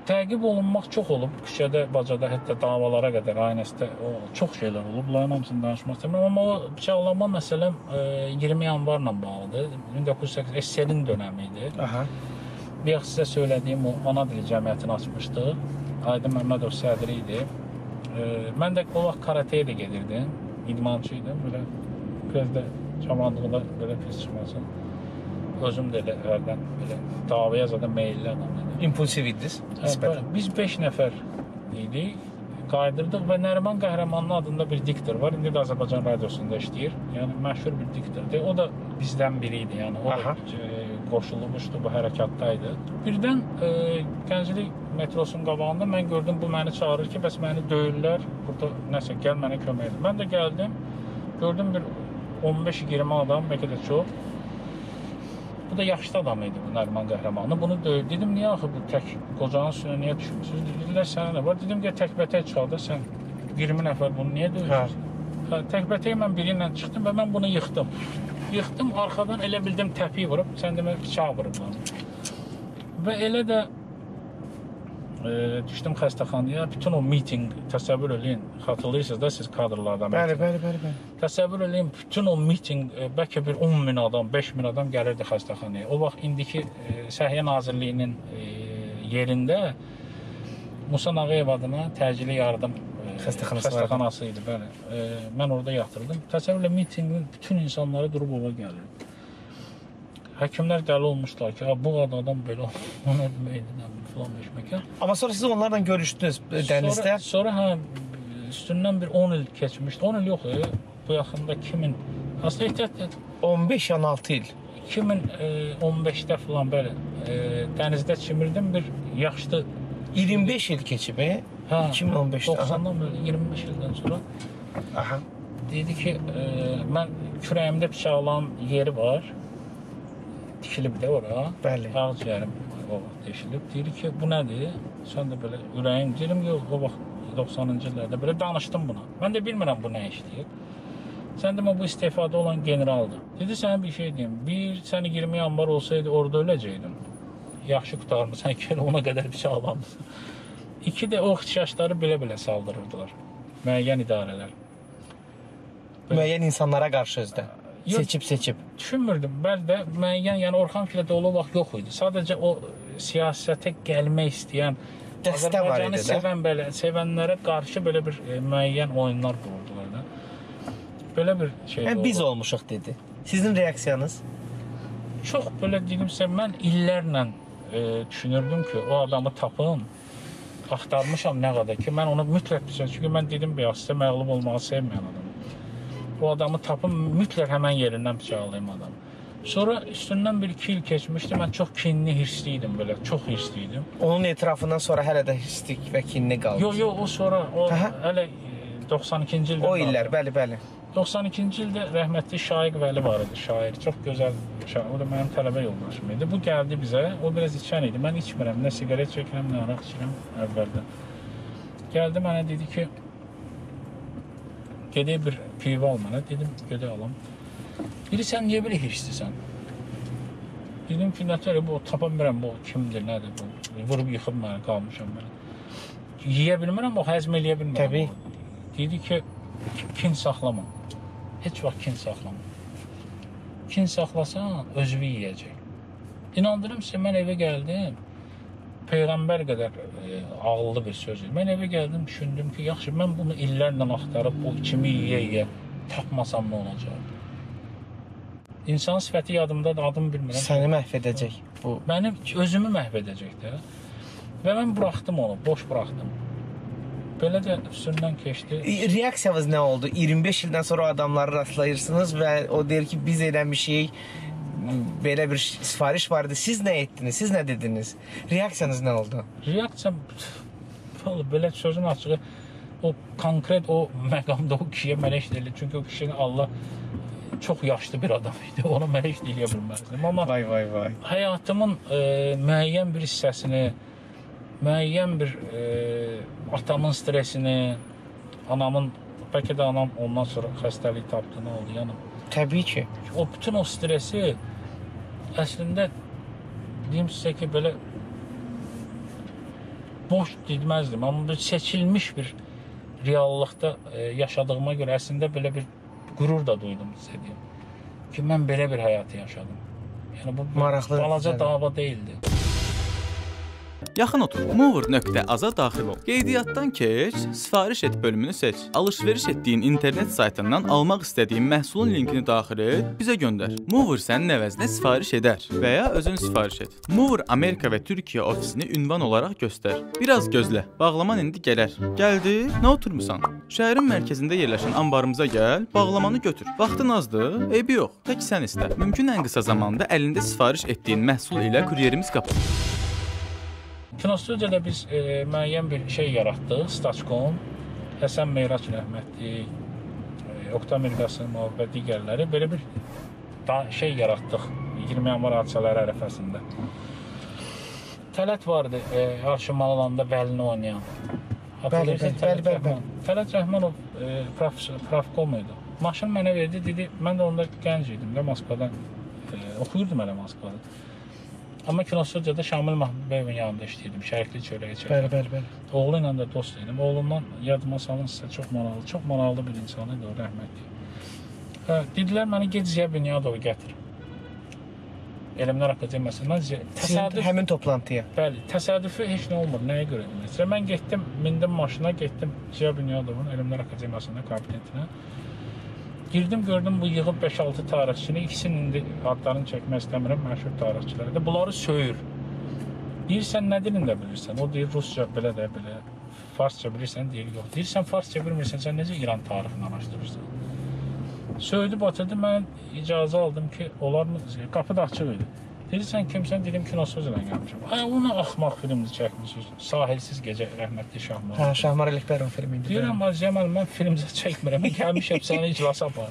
təqib olunmaq çox olub. Küçədə, bacada, hətta davalara qədər, aynəsdə o çox şeylər olub. Bunların hamısını danışmaq istəmirəm. Amma o bıçaqlama məsələm iyirmi yanvarla bağlıdır. min doqquz yüz səksən S S R-in dönəmi idi. Aha. Bir yaxşı sizə söylədiyim o ana dili cəmiyyətini açmışdı. Aydın Məmmədov sədri idi. Mən də o vaxt karateyə də gedirdim. İdmançı idim. Belə biraz da cavanlıqda belə pis çıxmasın. Özüm də elə belə davaya zaten meyilli adam idi. İmpulsiv idiniz? Biz beş nəfər idik. Qaydırdıq və Nəriman Qəhrəmanlı adında bir diktor var. İndi də Azərbaycan radiosunda işləyir. Yəni məşhur bir diktordur. O da bizdən biri idi. Yəni o da qoşulmuşdu, bu hərəkatdaydı. Birdən e, Gənclik metrosunun qabağında mən gördüm, bu məni çağırır ki, bəs məni döyürlər, burada nəsə gəl mənə kömək edin. Mən də gəldim, gördüm bir on beş iyirmi adam, bəlkə də çox. Bu da yaşlı adam idi, bu Nəriman Qəhrəmanlı. Bunu döyür. Dedim, niyə axı bu tək qocanın üstünə niyə düşmürsünüz? Dedilər, sənə nə var? Dedim ki, təkbətək çıxardı, sən iyirmi nəfər bunu niyə döyürsünüz? Hə. Təkbətək mən biri ilə çıxdım və mən bunu yıxdım. Yıxdım, arxadan elə bildim təpiyi vurub, sən demə bıçaq vurub. Və elə də e, düşdüm xəstəxanaya, bütün o miting təsəvvür eləyin, xatırlayırsınız da siz kadrlardan. Bəli, bəli, bəli, bəli. Təsəvvür eləyin, bütün o miting, e, bəlkə bir on min adam, beş min adam gəlirdi xəstəxanaya. O vaxt indiki e, Səhiyyə Nazirliyinin e, yerində Musa Nağıyev adına təcili yardım Xəstəxanası, xəstəxanası idi, bəli. E, mən orada yatırdım. Təsəvvürlə mitinqin bütün insanları durub ova gəlir. Həkimlər dəli olmuşlar ki, bu adam belə ona deməkdir, filan beşməkə. Amma sonra siz onlarla görüşdünüz dənizdə. Sonra, sonra hə, üstündən bir on il keçmişdi. on il yox, bu yaxında iki min, aslında ehtiyat on beş on altı il. iki min on beşdə filan belə e, dənizdə çimirdim, bir yaşlı iyirmi beş il keçib, hə, iki min on beşdə. doxsandan belə iyirmi beş ildən sonra Aha. dedi ki, e, mən kürəyimdə bıçaqlan yeri var. Dikilib də ora. Bəli. Ağciyərim o vaxt deşilib. Deyir ki, bu nədir? Sən də belə ürəyin, deyirəm yox, o vaxt doxsanıncı illərdə belə danışdım buna. Mən də bilmirəm bu nə işləyir. Sən demə bu istifada olan generaldır. Dedi, sənə bir şey deyim. Bir, sən iyirmi yanvar olsaydı orada öləcəydin. Yaxşı qutarmısan ki, ona qədər bir şey alamısan. İki də o ixtişaşları belə-belə saldırırdılar. Müəyyən idarələr. Müəyyən insanlara qarşı özdə. Seçib-seçib. Düşünmürdüm. Bəli də müəyyən, yəni Orxan Filadoğlu vaxt yox idi. Sadəcə o siyasətə gəlmək istəyən, dəstə var idi də. Sevən, belə, sevənlərə qarşı belə bir e, müəyyən oyunlar qururdular da. Belə bir şey Yəni oldu. biz olmuşuq dedi. Sizin reaksiyanız? Çox belə dedimsə, mən illərlə e, düşünürdüm ki, o adamı tapın, axtarmışam nə qədər ki, mən onu mütləq bilsəm. Çünki mən dedim, bəyaz, sizə məğlub olmağı sevməyən adam. O adamı tapım, mütləq həmən yerindən bıçaqlayım adam. Sonra üstündən bir iki il keçmişdi, mən çox kinli, hirsli idim belə, çox hirsli idim. Onun etirafından sonra hələ də hirslik və kinli qaldı. Yox, yox, o sonra, o Aha. hələ doxsan ikinci ildə. O illər, bəli, bəli. doxsan ikinci ildə rəhmətli Şaiq Vəli var idi, şair, çox gözəl şair, o da mənim tələbə yoldaşım idi. Bu gəldi bizə, o biraz içən idi, mən içmirəm, nə siqaret çəkirəm, nə araq içirəm əvvəldə. Gəldi mənə dedi ki, gedək bir pivə al mənə, dedim, gedək alam. Dedi, sən niyə belə hirslisən? Dedim ki, nətər, bu, tapa bilmirəm, bu kimdir, nədir bu, vurub yıxıb mənə, qalmışam mənə. Yiyə bilmirəm, o həzm eləyə bilmirəm. Təbii. Dedi ki, kin saxlama, heç vaxt kin saxlama. Kin saxlasan, özünü yiyəcək. İnandırım sizə, mən evə gəldim, Peyğəmbər qədər e, ağıllı bir söz. Mən evə gəldim, düşündüm ki, yaxşı, mən bunu illərlə axtarıb, o kimi yiyə-yiyə tapmasam nə olacaq? İnsanın sifəti yadımdadır, adımı bilmirəm. Səni məhv edəcək bu. Mənim özümü məhv edəcək də. Və mən buraxdım onu, boş buraxdım. Belə də üstündən keçdi. Reaksiyanız nə oldu? iyirmi beş ildən sonra adamları rastlayırsınız və o deyir ki, biz eləmişik, belə bir sifariş vardı. Siz nə etdiniz? Siz nə dediniz? Reaksiyanız nə oldu? Reaksiyam, belə sözün açığı, o konkret o məqamda o kişiyə mən heç deyildi. Çünki o kişinin Allah çox yaşlı bir adam idi. Onu mən heç deyə bilməzdim. Amma vay, vay, vay. həyatımın e, müəyyən bir hissəsini, müəyyən bir e, atamın stresini, anamın, bəlkə də anam ondan sonra xəstəlik tapdı, nə oldu yanım. Təbii ki. O bütün o stresi əslində deyim sizə ki, belə boş deməzdim, amma bir seçilmiş bir reallıqda e, yaşadığıma görə əslində belə bir qürur da duydum sizə deyim. Ki, mən belə bir həyatı yaşadım. Yəni, bu Maraqlı, balaca güzel. dava deyildi. Yaxın otur. mover nöqtə aza daxil ol. Qeydiyyatdan keç, sifariş et bölümünü seç. Alış-veriş etdiyin internet saytından almaq istədiyin məhsulun linkini daxil et, bizə göndər. Mover sənin əvəzinə sifariş edər və ya özün sifariş et. Mover Amerika və Türkiyə ofisini ünvan olaraq göstər. Biraz gözlə. Bağlaman indi gələr. Gəldi? Nə oturmusan? Şəhərin mərkəzində yerləşən anbarımıza gəl, bağlamanı götür. Vaxtın azdır? Eybi yox. Tək sən istə. Mümkün ən qısa zamanda əlində sifariş etdiyin məhsul ilə kuryerimiz qapır. Kinostudiyada biz e, müəyyən bir şey yaratdıq, Staçkom, Həsən Meyraç rəhmətli, e, Oktamir Qasımov və digərləri belə bir da, şey yaratdıq iyirmi yanvar hadisələri ərəfəsində. Tələt vardı, e, Arşimal alanda Vəlini oynayan. Bəli, bəli, bəli, bəli. Tələt Rəhmanov e, prof, profkom idi. Maşın mənə verdi, dedi, mən də onda gənc idim də Moskvadan, e, oxuyurdum hələ Moskvada. Amma kinostudiyada Şamil Mahmudbəyevin yanında işləyirdim, şərikli çörəyə çəkdim. Bəli, bəli, bəli. Oğlu ilə də dost idim. Oğlundan yadıma salın sizə çox maraqlı, çox maraqlı bir insan idi o, rəhmətli. Hə, dedilər mənə get Ziya Bünyadova gətir. Elmlər Akademiyasından Ziya... Təsadüf... Həmin toplantıya. Bəli, təsadüfü heç nə olmur, nəyə görə demək. Mən getdim, mindim maşına, getdim Ziya Bünyadovun Elmlər Akademiyasında kabinetinə. Girdim, gördüm bu yığıb beş altı tarixçini, ikisinin indi adlarını çəkmək istəmirəm, məşhur tarixçilərdə. Bunları söyür. Deyirsən, nə dilində bilirsən? O deyir, Rusca belə də belə. Farsça bilirsən, deyir, yox. Deyirsən, Farsça bilmirsən, sən necə İran tarixini araşdırırsan? Söydü, batırdı, mən icazə aldım ki, onlar mı? Qapı da açıq idi. Deyirsən, kimsən? Dedim, Kinostudiyada gəlmişəm. Ay, onu axmaq filmini çəkmişsiniz. Sahilsiz gecə, rəhmətli Şahmar. Hə, Şahmar Ələkbərov filmi idi. Deyirəm, Cemal, mən filmcə çəkmirəm, mən gəlmişəm səni iclasa apar.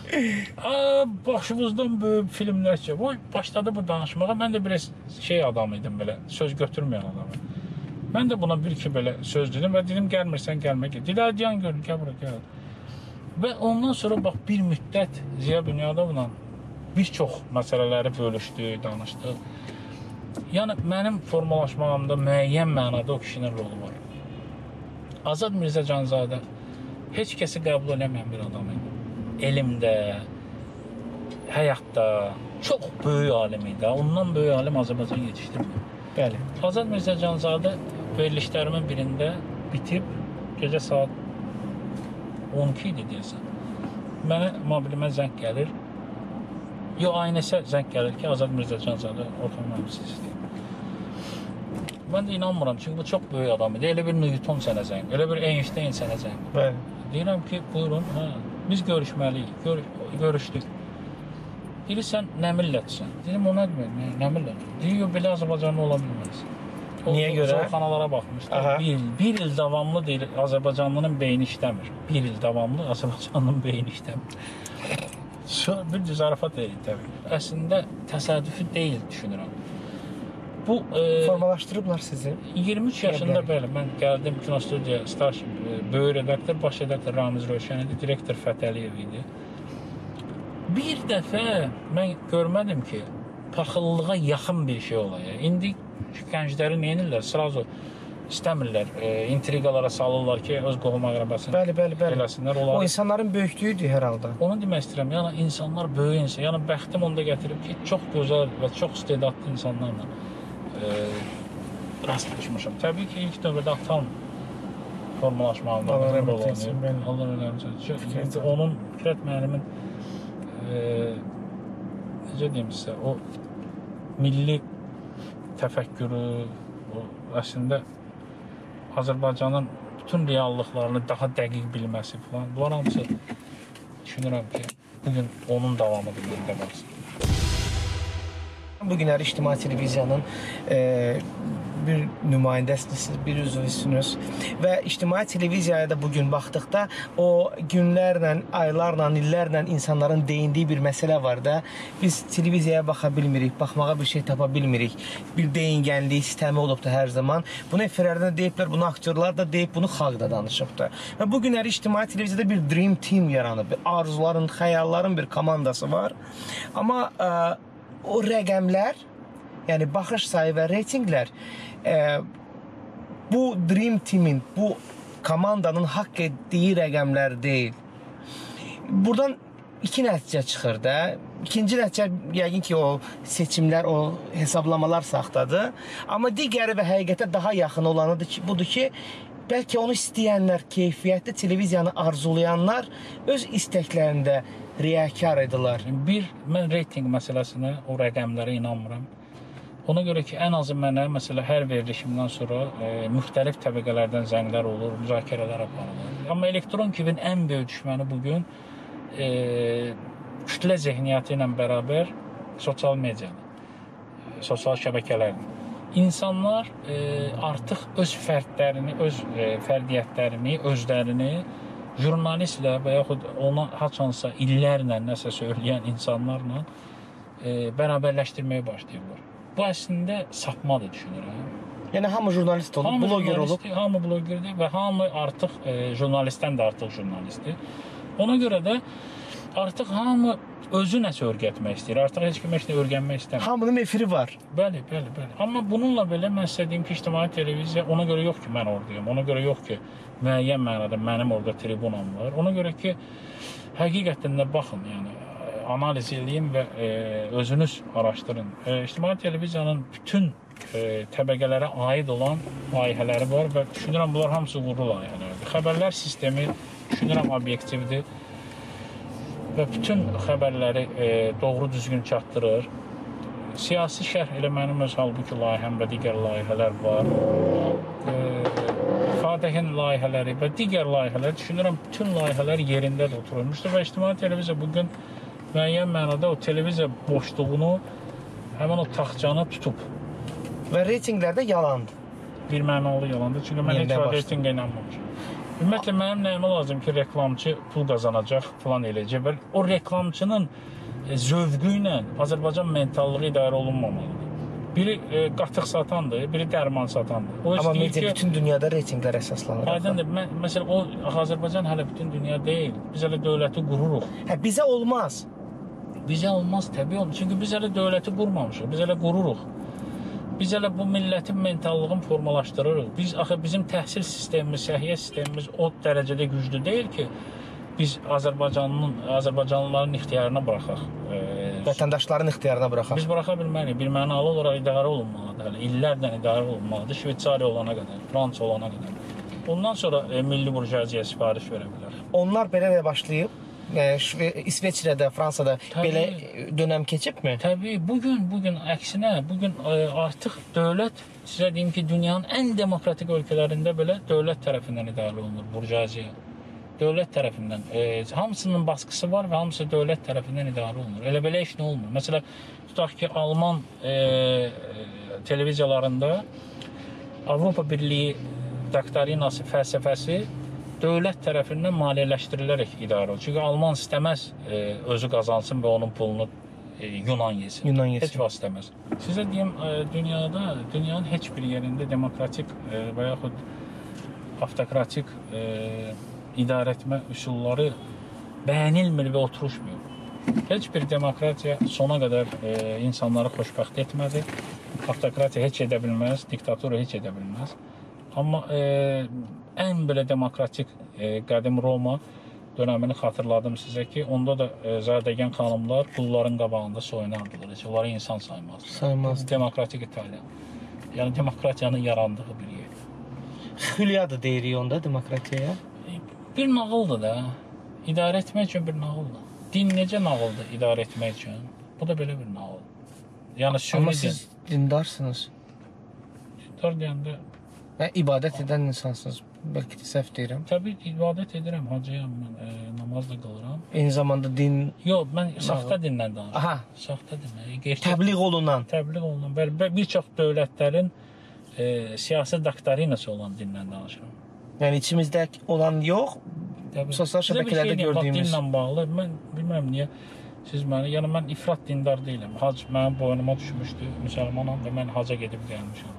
Başımızdan böyük filmlər çək. Oy, başladı bu danışmağa, mən də biraz şey adam idim belə, söz götürməyən adam. Mən də buna bir-iki belə söz dedim və dedim, gəlmirsən, gəlmə get. Dilə, diyan görün, gəl bura, gəl. Və ondan sonra bax, bir müddət Ziya Bünyadovla bir çox məsələləri bölüşdü, danışdı. Yəni, mənim formalaşmağımda müəyyən mənada o kişinin rolu var. Azad Mirzə Canzadə heç kəsi qəbul eləməyən bir adam idi. Elmdə, həyatda çox böyük alim idi. Ondan böyük alim Azərbaycan yetişdirmir. Bəli. Azad Mirzə Canzadə verilişlərimin birində bitib, gecə saat on iki idi deyəsən. Mənə mobilimə zəng gəlir. Yox, aynəsə zəng gəlir ki, Azad Mirzə Canzadə orta mühəndisi istəyir. Mən də inanmıram, çünki bu çox böyük adam idi. Elə bir Newton sənə zəng, elə bir Einstein sənə zəng. Bəli. Deyirəm ki, buyurun, hə, biz görüşməliyik, Gör, görüşdük. Deyirsən, nə millətsən? Deyirəm, o nə demək, nə millət? Deyir, belə Azərbaycanlı ola bilməz. Niyə görə? Zorxanalara baxmışlar. Bir il, bir il davamlı deyir, Azərbaycanlının beyni işləmir. Bir il davamlı Azərbaycanlının beyni işləmir. Bir zarafat deyil təbii. Əslində təsadüfi deyil düşünürəm. Bu e, formalaşdırıblar sizi. iyirmi üç yaşında belə mən gəldim Kinostudiyaya, staj böyük redaktor, baş redaktor Ramiz Rövşən idi, direktor Fətəliyev idi. Bir dəfə mən görmədim ki, paxıllığa yaxın bir şey olaya. İndi gəncləri nə edirlər? Sırazu istəmirlər, e, intriqalara salırlar ki, öz qohum əqrəbəsini bəli, bəli, bəli. eləsinlər. Onlar... O insanların böyüklüyüdür hər halda. Onu demək istəyirəm, yəni insanlar böyük insan, yəni bəxtim onda gətirib ki, çox gözəl və çox istedadlı insanlarla e, rastlaşmışam. Təbii ki, ilk növbədə atam formalaşmağında Allah rol rəhmət etsin, oynayıb. Allah rəhmət onun Fikrət müəllimin e, necə deyim sizə, o milli təfəkkürü, o əslində Azərbaycanın bütün reallıqlarını daha dəqiq bilməsi falan. Bunlar hamısı düşünürəm ki, bugün onun davamıdır yerdə qalsın. Bugünləri İctimai Televiziyanın e, bir nümayəndəsiniz, bir üzvüsünüz və İctimai Televiziyaya da bugün baxdıqda o günlərlə, aylarla, illərlə insanların değindiyi bir məsələ var da, biz televiziyaya baxa bilmirik, baxmağa bir şey tapa bilmirik. Bir deyingənlik sistemi olub da hər zaman. Bunu efirlərdə deyiblər, bunu aktyorlar da deyib, bunu xalq da danışıbdır. Və bugünləri İctimai Televiziyada bir dream team yaranıb, arzuların, xəyalların bir komandası var. Amma e, o rəqəmlər, yəni baxış sayı və reytinqlər e, Bu Dream Team'in, bu komandanın haqq etdiyi rəqəmlər deyil. Buradan iki nəticə çıxır da. İkinci nəticə yəqin ki, o seçimlər, o hesablamalar saxtadır. Amma digəri və həqiqətə daha yaxın olanıdır ki, budur ki, bəlkə onu istəyənlər, keyfiyyətli televiziyanı arzulayanlar öz istəklərində riyakar edirlər. Bir, mən reyting məsələsinə, o rəqəmlərə inanmıram. Ona görə ki, ən azı mənə, məsələ, hər verilişimdən sonra e, müxtəlif təbəqələrdən zənglər olur, müzakirələr aparılır. Amma elektron kivin ən böyük düşməni bugün e, kütlə zehniyyəti ilə bərabər sosial mediadır, sosial şəbəkələrdir. İnsanlar e, artıq öz fərdlərini, öz e, fərdiyyətlərini, özlərini jurnalistlə və yaxud ona haçansa illərlə nəsə söyləyən insanlarla e, bərabərləşdirməyə başlayırlar. Bu əslində sapmadır, düşünürəm. Yəni hamı jurnalist olub, hamı bloger olub. Hamı blogerdir və hamı artıq e, jurnalistdən də artıq jurnalistdir. Ona görə də artıq hamı özü nəsə öyrətmək istəyir. Artıq heç kim heç nə öyrənmək istəmir. Hamının efiri var. Bəli, bəli, bəli. Amma bununla belə mən sizə deyim ki, ictimai televiziya ona görə yox ki, mən oradayım. Ona görə yox ki, müəyyən mənada mənim orada tribunam var. Ona görə ki, həqiqətən də baxın, yəni analiz edin və e, özünüz araşdırın. E, ictimai televiziyanın bütün e, təbəqələrə aid olan layihələri var və düşünürəm bunlar hamısı uğurlu layihələrdir. Xəbərlər sistemi düşünürəm obyektivdir və bütün xəbərləri e, doğru düzgün çatdırır. Siyasi şərh elə mənim öz halbuki layihəm və digər layihələr var. E, Fatihin layihələri və digər layihələr, düşünürəm bütün layihələr yerində də oturulmuşdur və ictimai televiziya bugün müəyyən mənada o televiziya boşluğunu, həmən o taxtcanı tutub. Və reytinglərdə yalandır. Bir mənalı yalandır, çünki mən heç vaxt reytingə inanmamışım. Ümumiyyətlə, mənim nəyimə lazım ki, reklamçı pul qazanacaq, falan eləyəcək. O reklamçının zövqü ilə Azərbaycan mentallığı idarə olunmamalıdır. Biri e, qatıq satandır, biri dərman satandır. O amma media ki, bütün dünyada reytinglər əsaslanır. Aydındır, mən, məsələn, o Azərbaycan hələ bütün dünya deyil. Biz hələ dövləti qururuq. Hə, bizə olmaz. Bizə olmaz, təbii olmaz. Çünki biz hələ dövləti qurmamışıq, biz hələ qururuq. Biz hələ bu millətin mentallığını formalaşdırırıq. Biz, axı, bizim təhsil sistemimiz, səhiyyə sistemimiz o dərəcədə güclü deyil ki, biz Azərbaycanın, Azərbaycanlıların ixtiyarına buraxaq. E, Vətəndaşların ixtiyarına buraxaq. Biz buraxa bilməliyik. Bir mənalı olaraq idarə olunmalıdır. Hələ illərdən idarə olunmalıdır. Şveysariya olana qədər, Fransa olana qədər. Ondan sonra e, milli burjuaziya sifariş verə bilər. Onlar belə də başlayıb. İsveçrədə, Fransada təbii, belə dönəm keçibmi? Təbii, bugün, bugün əksinə, bugün artıq dövlət, sizə deyim ki, dünyanın ən demokratik ölkələrində belə dövlət tərəfindən idarə olunur, burjuaziya. Dövlət tərəfindən. E, hamısının baskısı var və hamısı dövlət tərəfindən idarə olunur. Elə belə iş nə olmur? Məsələn, tutaq ki, Alman e, televiziyalarında Avropa Birliyi doktrinası, fəlsəfəsi dövlət tərəfindən maliyyələşdirilərək idarə olur. Çünki Alman istəməz e, özü qazansın və onun pulunu e, Yunan yesin. Yunan yesin. Heç vaxt istəməz. Sizə deyim, e, dünyada, dünyanın heç bir yerində demokratik e, və yaxud avtokratik e, idarə etmə üsulları bəyənilmir və oturuşmuyor. Heç bir demokratiya sona qədər e, insanları xoşbəxt etmədi. Avtokratiya heç edə bilməz, diktatura heç edə bilməz. Amma e, ən belə demokratik e, qədim Roma dönəmini xatırladım sizə ki, onda da e, zadəgən xanımlar qulların qabağında soyunardılar. Heç onları insan saymazdı. Saymazdı. Demokratik İtaliya. Yəni demokratiyanın yarandığı bir yer. Xülya da deyirik onda demokratiyaya. Bir nağıldır da. İdarə etmək üçün bir nağıldır. Din necə nağıldır idarə etmək üçün? Bu da belə bir nağıl. Yəni süni amma siz din. dindarsınız. Dindar deyəndə və ibadət edən insansınız. Bəlkə də səhv deyirəm. Təbii ibadət edirəm, hacıyam mən, e, namaz da qılıram. Eyni zamanda din... Yox, mən saxta dindən danışıram. Aha. Saxta dindən. Gerçək... Təbliğ olunan. Təbliğ olunan. Bəli, bir çox dövlətlərin e, siyasi doktrinası olan dindən danışıram. Yəni içimizdə olan yox, təbii. Sosial şəbəkələrdə şey gördüyümüz. Dinlə bağlı, mən bilmirəm niyə siz məni, yəni mən ifrat dindar deyiləm. Hac mənim boynuma düşmüşdü, müsəlmanam və mən haca gedib gəlmişəm.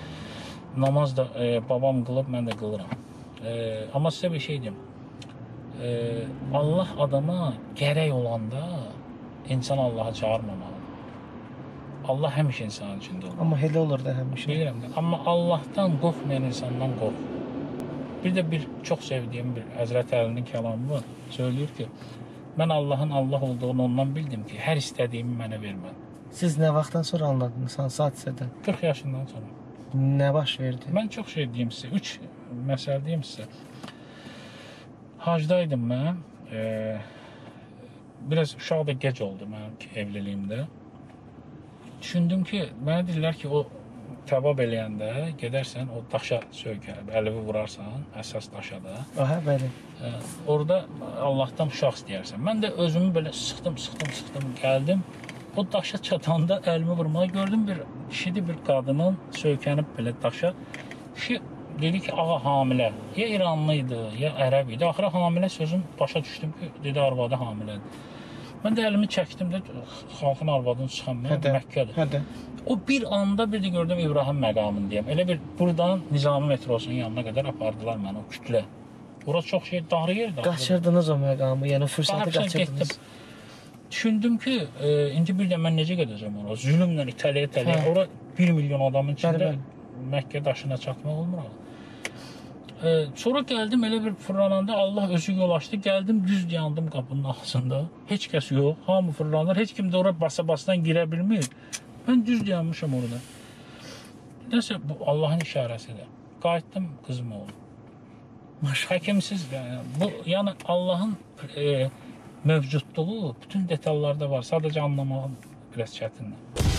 Namaz da e, babam qılıb, mən də qılıram. E, amma sizə bir şey deyim. E, Allah adama gərək olanda insan Allaha çağırmamalıdır. Allah həmişə insanın içində olur. Amma elə olur da həmişə. Bilirəm də. Amma Allahdan qorxmayan insandan qorx. Bir də bir çox sevdiyim bir Həzrət Əlinin kəlamı var. Söyləyir ki, mən Allahın Allah olduğunu ondan bildim ki, hər istədiyimi mənə vermədi. Siz nə vaxtdan sonra anladınız hansı hadisədən? qırx yaşından sonra. Nə baş verdi? Mən çox şey deyim sizə. üç məsələ deyim sizə. Hacdaydım mən. E, biraz uşaq da gec oldu mənim evliliyimdə. Düşündüm ki, mənə dedilər ki, o təvab eləyəndə gedərsən, o daşa söykər, əlini vurarsan, əsas daşa da. Aha, bəli. E, orada Allahdan uşaq istəyərsən. Mən də özümü belə sıxdım, sıxdım, sıxdım, gəldim. O daşa çatanda əlimi vurmağa gördüm bir kişidir, bir qadının söykənib belə daşa. Kişi dedi ki, ağa hamilə. Ya İranlı idi, ya ərəb idi. Axıra hamilə sözün başa düşdüm ki, dedi arvadı hamilədir. Mən də əlimi çəkdim də xalqın arvadını çıxan mən Məkkədir. Hədə. O bir anda bir də gördüm İbrahim məqamını deyəm. Elə bir buradan Nizami metrosunun yanına qədər apardılar məni o kütlə. Orası çox şey darı yerdir. Qaçırdınız o məqamı, yəni fürsəti qaçırdınız. Düşündüm ki, e, indi bir də mən necə gedəcəm ora? Zülmlə itələyə-itələyə. Hə. Ora bir milyon adamın içində Məkkə daşına çatmaq olmur. E, sonra gəldim, elə bir fırlananda Allah özü yol açdı. Gəldim, düz yandım qapının ağzında. Heç kəs yox, hamı fırlanır. Heç kim də ora basa-basdan girə bilmir. Mən düz yanmışam orada. Nəsə, bu Allahın işarəsidir. Qayıtdım, qızım oğlum. Həkimsiz, yəni, bu, yəni Allahın e, mövcudluğu bütün detallarda var. Sadəcə anlamağın biraz çətindir.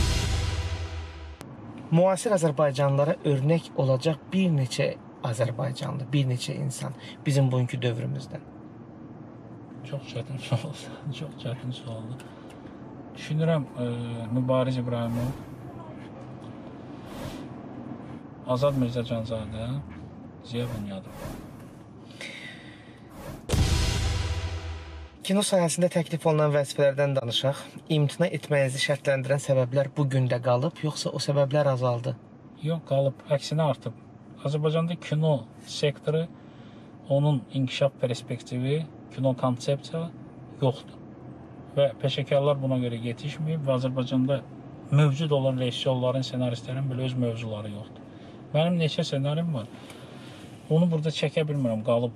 Müasir Azərbaycanlılara örnək olacaq bir neçə Azərbaycanlı, bir neçə insan bizim bugünkü dövrümüzdən. Çox çətin sualdır. Çox çətin sualdır. Düşünürəm, e, Mübariz İbrahimov, Azad Mirzə Canzadə, Ziya Bunyadov. Kino sahəsində təklif olunan vəzifələrdən danışaq. İmtina etməyinizi şərtləndirən səbəblər bu gündə qalıb, yoxsa o səbəblər azaldı? Yox, qalıb, əksinə artıb. Azərbaycanda kino sektoru, onun inkişaf perspektivi, kino konsepsiya yoxdur. Və peşəkarlar buna görə yetişməyib və Azərbaycanda mövcud olan rejissorların, senaristlərin belə öz mövzuları yoxdur. Mənim neçə senarim var, onu burada çəkə bilmirəm, qalıb.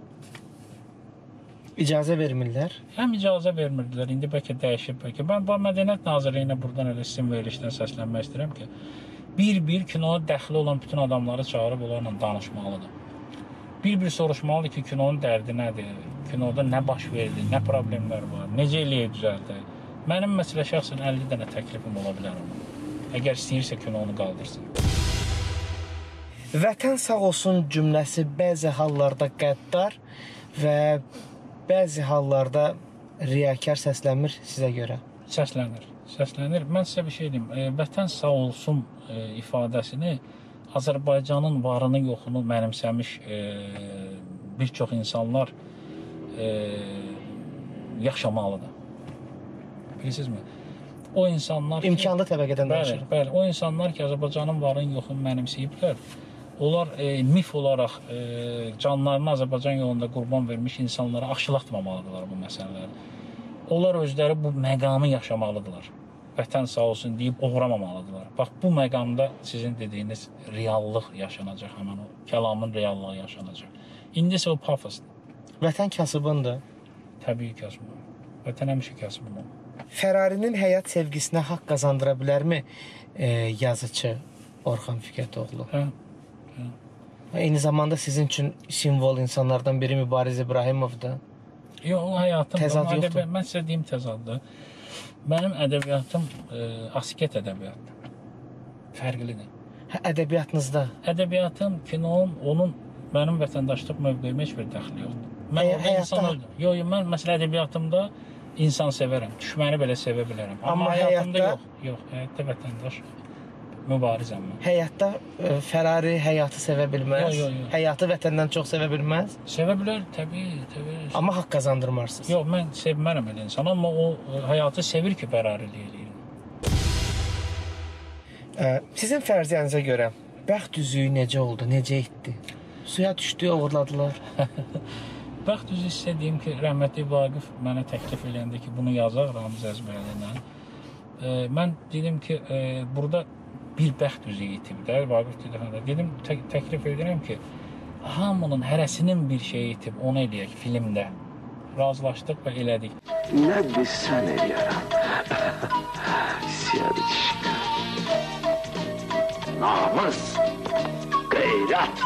İcazə vermirlər? Həm icazə vermirdilər, indi bəlkə dəyişib, bəlkə. Mən Mədəniyyət Nazirliyinə buradan elə sizin verilişdən səslənmək istəyirəm ki, bir-bir kinoya dəxli olan bütün adamları çağırıb onlarla danışmalıdır. Bir-bir soruşmalıdır ki, kinonun dərdi nədir, kinoda nə baş verdi, nə problemlər var, necə eləyib düzəldi. Mənim məsələ şəxsən əlli dənə təklifim ola bilər ona. Əgər istəyirsə kinonu qaldırsın. Vətən sağ olsun cümləsi bəzi hallarda qəddar və bəzi hallarda riyakar səslənmir sizə görə. Səslənir, səslənir. Mən sizə bir şey deyim, e, vətən sağ olsun e, ifadəsini Azərbaycanın varını yoxunu mənimsəmiş e, bir çox insanlar e, yaşamalıdır. Bilirsinizmi? O insanlar ki... İmkanlı təbəqədən danışır. Bəli, bəli. O insanlar ki, Azərbaycanın varını yoxunu mənimsəyiblər, onlar e, mif olaraq e, canlarını Azərbaycan yolunda qurban vermiş insanlara aşılatmamalıdırlar bu məsələləri. Onlar özləri bu məqamı yaşamalıdırlar. Vətən sağ olsun deyib uğramamalıdırlar. Bax, bu məqamda sizin dediyiniz reallıq yaşanacaq, həmən o kəlamın reallığı yaşanacaq. İndi isə o pafosdur. Vətən kasıbındır. Təbii kasıbın. Vətən həmişə kasıbın olur. Fərarinin həyat sevgisinə haqq qazandıra bilərmi e, yazıcı Orxan Fikətoğlu? Hə. Eyni zamanda sizin üçün simvol insanlardan biri Mübariz İbrahimovdur. Yox, o həyatım, təzad yoxdur. Mən sizə deyim təzaddır. Mənim ədəbiyyatım e, asket ədəbiyyatdır. Fərqlidir. Hə, ədəbiyyatınızda? Ədəbiyyatım, kinom, onun mənim vətəndaşlıq mövqeyimə heç bir dəxli yoxdur. Mən Həy orada insan öldüm. Yox, yox, mən məsələ ədəbiyyatımda insan sevərəm, düşməni belə sevə bilərəm. Amma, Amma həyatımda həyatda... yox, yox, həyatda vətəndaş mübarizəm mən. Həyatda e, Ferrari həyatı sevə bilməz, yo, yo, yo. həyatı vətəndən çox sevə bilməz. Sevə bilər, təbii, təbii. Amma haqq qazandırmarsınız. Yox, mən sevmərəm elə insan, amma o e, həyatı sevir ki, Ferrari eləyir. E, sizin fərziyyənizə görə bəxt üzüyü necə oldu, necə etdi? Suya düşdü, oğurladılar. Bəxt üzü sizə deyim ki, rəhmətli Vaqif mənə təklif eləyəndə ki, bunu yazaq Ramiz Əzbərliylə. e, mən dedim ki, e, burada bir bəxt üzü itib də, Vaqif Didəxanda. Dedim, tə təklif edirəm ki, hamının hərəsinin bir şey itib, onu eləyək filmdə. Razılaşdıq və elədik. Nə bilsən eləyərəm. Siyadiçka. Namus. Qeyrət.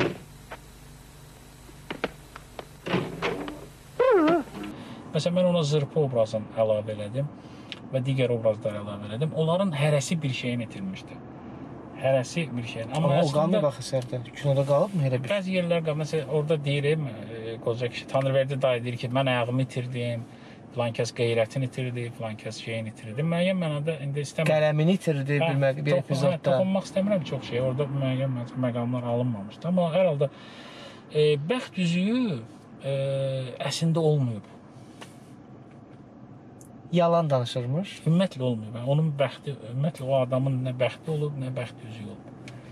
Məsələn, mən ona zırpı obrazını əlavə elədim və digər obrazları əlavə elədim. Onların hərəsi bir şeyini itirmişdi. Hərəsi bir şeyini. Amma, Amma o qalmı bax əsərdə? Kinoda qalıb mı elə bir? Bəzi yerlər qalıb. Məsələn, orada deyirəm, e, qoca kişi Tanrıverdi dayı deyir ki, mən ayağımı itirdim, filan kəs qeyrətini itirdi, filan kəs şeyini itirdi. Müəyyən mənada indi istəmirəm. Qələmini itirdi hə, bir, bir epizodda. Toxunmaq istəmirəm çox şey. Orada müəyyən məqamlar alınmamışdı. Amma hər halda e, bəxt üzüyü e, əslində olmayıb. Yalan danışırmış. Ümumiyyətlə olmayıb. Yəni, onun bəxti, ümumiyyətlə o adamın nə bəxti olub, nə bəxti üzüyü olub.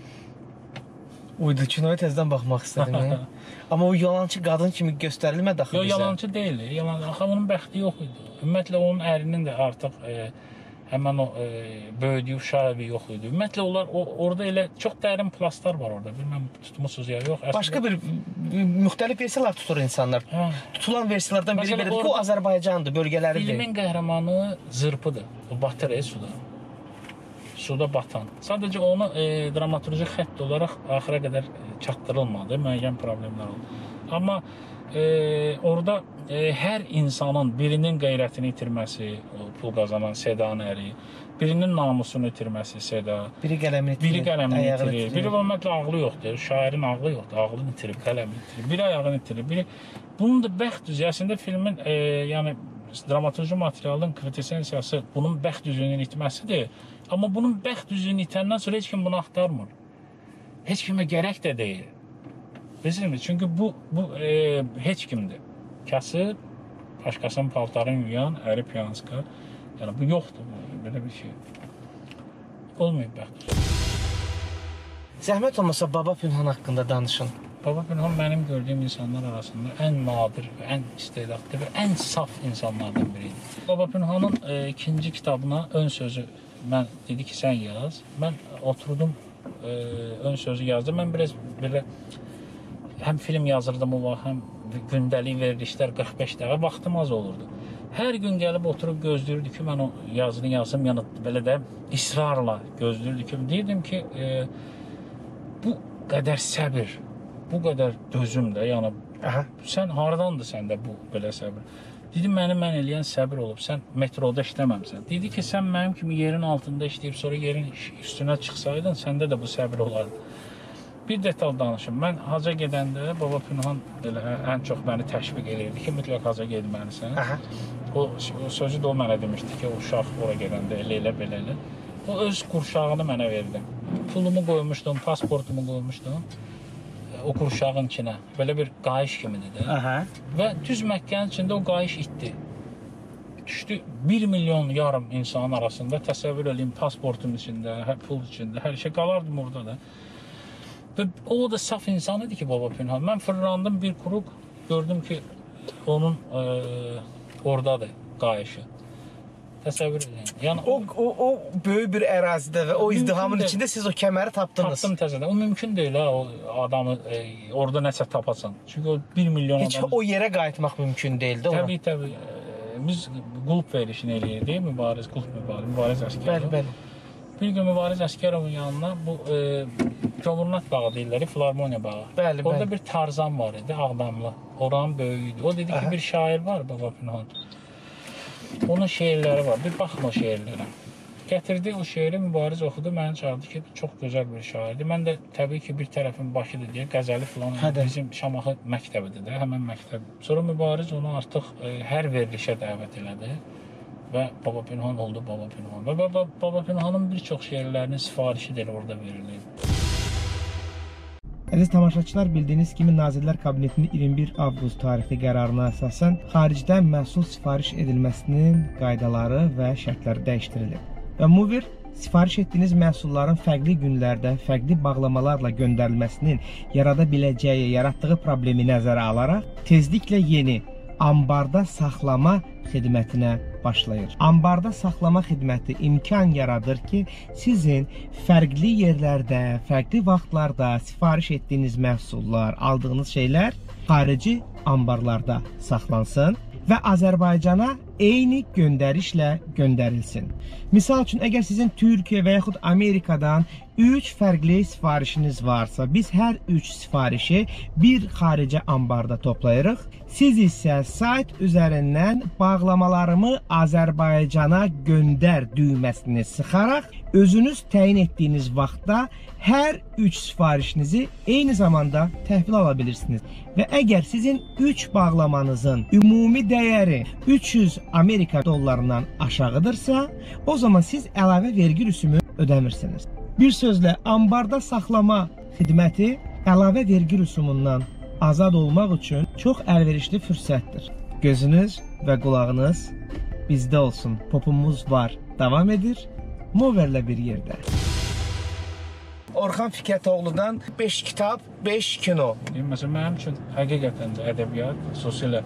Uydu kinoya təzədən baxmaq istədim. Amma o yalancı qadın kimi göstərilmədi axı bizə. Yox, yalancı deyil. Yalan, axı onun bəxti yox idi. Ümumiyyətlə onun ərinin də artıq e, həmən o e, böyüdüyü uşaq evi yox idi. Ümumiyyətlə onlar o, orada elə çox dərin plaslar var orada. Bilməm tutmusunuz ya yox. Əslində... Başqa bir müxtəlif versiyalar tutur insanlar. Hə. Tutulan versiyalardan biri belədir ki, o Azərbaycandır, bölgələridir. Filmin qəhrəmanı zırpıdır. O batır e, suda. Suda batan. Sadəcə onu e, dramaturji xətt olaraq axıra qədər çatdırılmadı. Müəyyən problemlər oldu. Amma e, orada e, hər insanın birinin qeyrətini itirməsi, pul qazanan Sedanın əri, birinin namusunu itirməsi Seda, biri qələmini itirir, biri qələmini itirir, biri ümumiyyətlə ağlı yoxdur, şairin ağlı yoxdur, ağlını itirib, qələmini itirib, biri ayağını itirib, biri... Bunun da bəxt üzü, əslində filmin, e, yəni dramaturji materialın kvintessensiyası bunun bəxt üzünün itməsidir. Amma bunun bəxt üzünü itəndən sonra heç kim bunu axtarmır. Heç kimə gərək də deyil. Bilirsiniz, çünki bu, bu e, heç kimdir. Kasıb, başqasının paltarını yuyan, əri piyanska. Yəni, bu yoxdur, belə bir şey. Olmayıb bəxt. Zəhmət olmasa Baba Pünhan haqqında danışın. Baba Pünhan mənim gördüyüm insanlar arasında ən nadir, ən istedadlı və ən saf insanlardan biridir. Baba Pünhanın e, ikinci kitabına ön sözü mən dedi ki, sən yaz. Mən oturdum, e, ön sözü yazdım. Mən biraz belə həm film yazırdım o vaxt, həm gündəlik verilişlər qırx beş dəqiqə vaxtım az olurdu. Hər gün gəlib oturub gözləyirdi ki, mən o yazını yazım, yəni belə də israrla gözləyirdi ki, deyirdim ki, e, bu qədər səbir, bu qədər dözüm də, yəni aha, sən haradandır səndə bu belə səbir? Dedim, məni mən eləyən səbir olub, sən metroda işləməmsən. Dedi ki, sən mənim kimi yerin altında işləyib, sonra yerin üstünə çıxsaydın, səndə də bu səbir olardı. Bir detal danışım, mən haca gedəndə Baba Pünhan elə, ən çox məni təşviq edirdi ki, mütləq haca gedməlisən. Aha. O, o sözü də o mənə demişdi ki, o uşaq ora gedəndə elə elə, belə elə. O öz qurşağını mənə verdi. Pulumu qoymuşdum, pasportumu qoymuşdum. O qurşağın içinə. Belə bir qayış kimidir də. Aha. Və düz Məkkənin içində o qayış itdi. Düşdü bir milyon yarım insanın arasında, təsəvvür edeyim, pasportun içində, pul içində, hər şey qalardım orada da. Və o da saf insan idi ki, Baba Pünhan. Mən fırlandım bir kuruq, gördüm ki, onun e, oradadır qayışı. Təsəvvür edin. Yəni o o o böyük bir ərazidə və o izdihamın deyil. İçində siz o kəməri tapdınız. Tapdım təzədən. O mümkün deyil ha, o adamı e, orada nəsə tapasan. Çünki o bir milyon heç adam. Heç o yerə qayıtmaq mümkün deyildi ora. Təbii, təbii. E, biz qulp verilişini eləyirdik, mübariz qulp mübariz, mübariz əsgər. Bəli, bəli. Bir gün mübariz əsgərovun yanına bu e, Cumhuriyet bağı deyirlər, Filarmoniya bağı. Bəli, orada bəli. bir Tarzan var idi, Ağdamlı. Oranın böyüyüydü. O dedi ki, aha, bir şair var Baba Pünhan. Onun şeirləri var. Bir baxma şeirlərə. Gətirdi o şeiri, mübariz oxudu, məni çağırdı ki, çox gözəl bir şairdir. Mən də təbii ki, bir tərəfim Bakıdır deyə qəzəli filan, bizim Şamaxı məktəbidir də, həmən məktəb. Sonra mübariz onu artıq e, hər verilişə dəvət elədi və Baba Pünhan oldu Baba Pünhan. Və Baba, Baba Pünhanın bir çox şeirlərinin sifarişi də orada verildi. Əziz tamaşaçılar, bildiyiniz kimi Nazirlər Kabinetinin iyirmi bir avqust tarixli qərarına əsasən xaricdən məhsul sifariş edilməsinin qaydaları və şərtləri dəyişdirilib. Və Movir sifariş etdiyiniz məhsulların fərqli günlərdə, fərqli bağlamalarla göndərilməsinin yarada biləcəyi, yaratdığı problemi nəzərə alaraq tezliklə yeni ambarda saxlama xidmətinə başlayır. Ambarda saxlama xidməti imkan yaradır ki, sizin fərqli yerlərdə, fərqli vaxtlarda sifariş etdiyiniz məhsullar, aldığınız şeylər xarici ambarlarda saxlansın və Azərbaycana eyni göndərişlə göndərilsin. Misal üçün, əgər sizin Türkiyə və yaxud Amerikadan üç fərqli sifarişiniz varsa, biz hər üç sifarişi bir xarici ambarda toplayırıq. Siz isə sayt üzərindən bağlamalarımı Azərbaycana göndər düyməsini sıxaraq, özünüz təyin etdiyiniz vaxtda hər üç sifarişinizi eyni zamanda təhvil ala bilirsiniz. Və əgər sizin üç bağlamanızın ümumi dəyəri üç yüz Amerika dollarından aşağıdırsa, o zaman siz əlavə vergi rüsumu ödəmirsiniz. Bir sözlə, ambarda saxlama xidməti əlavə vergi rüsumundan azad olmaq üçün çox əlverişli fürsətdir. Gözünüz və qulağınız bizdə olsun. Popumuz var, davam edir. Moverlə bir yerdə. Orxan Fikrətoğlu'dan beş kitab, beş kino. Məsələn, mənim üçün həqiqətən də ədəbiyyat, xüsusilə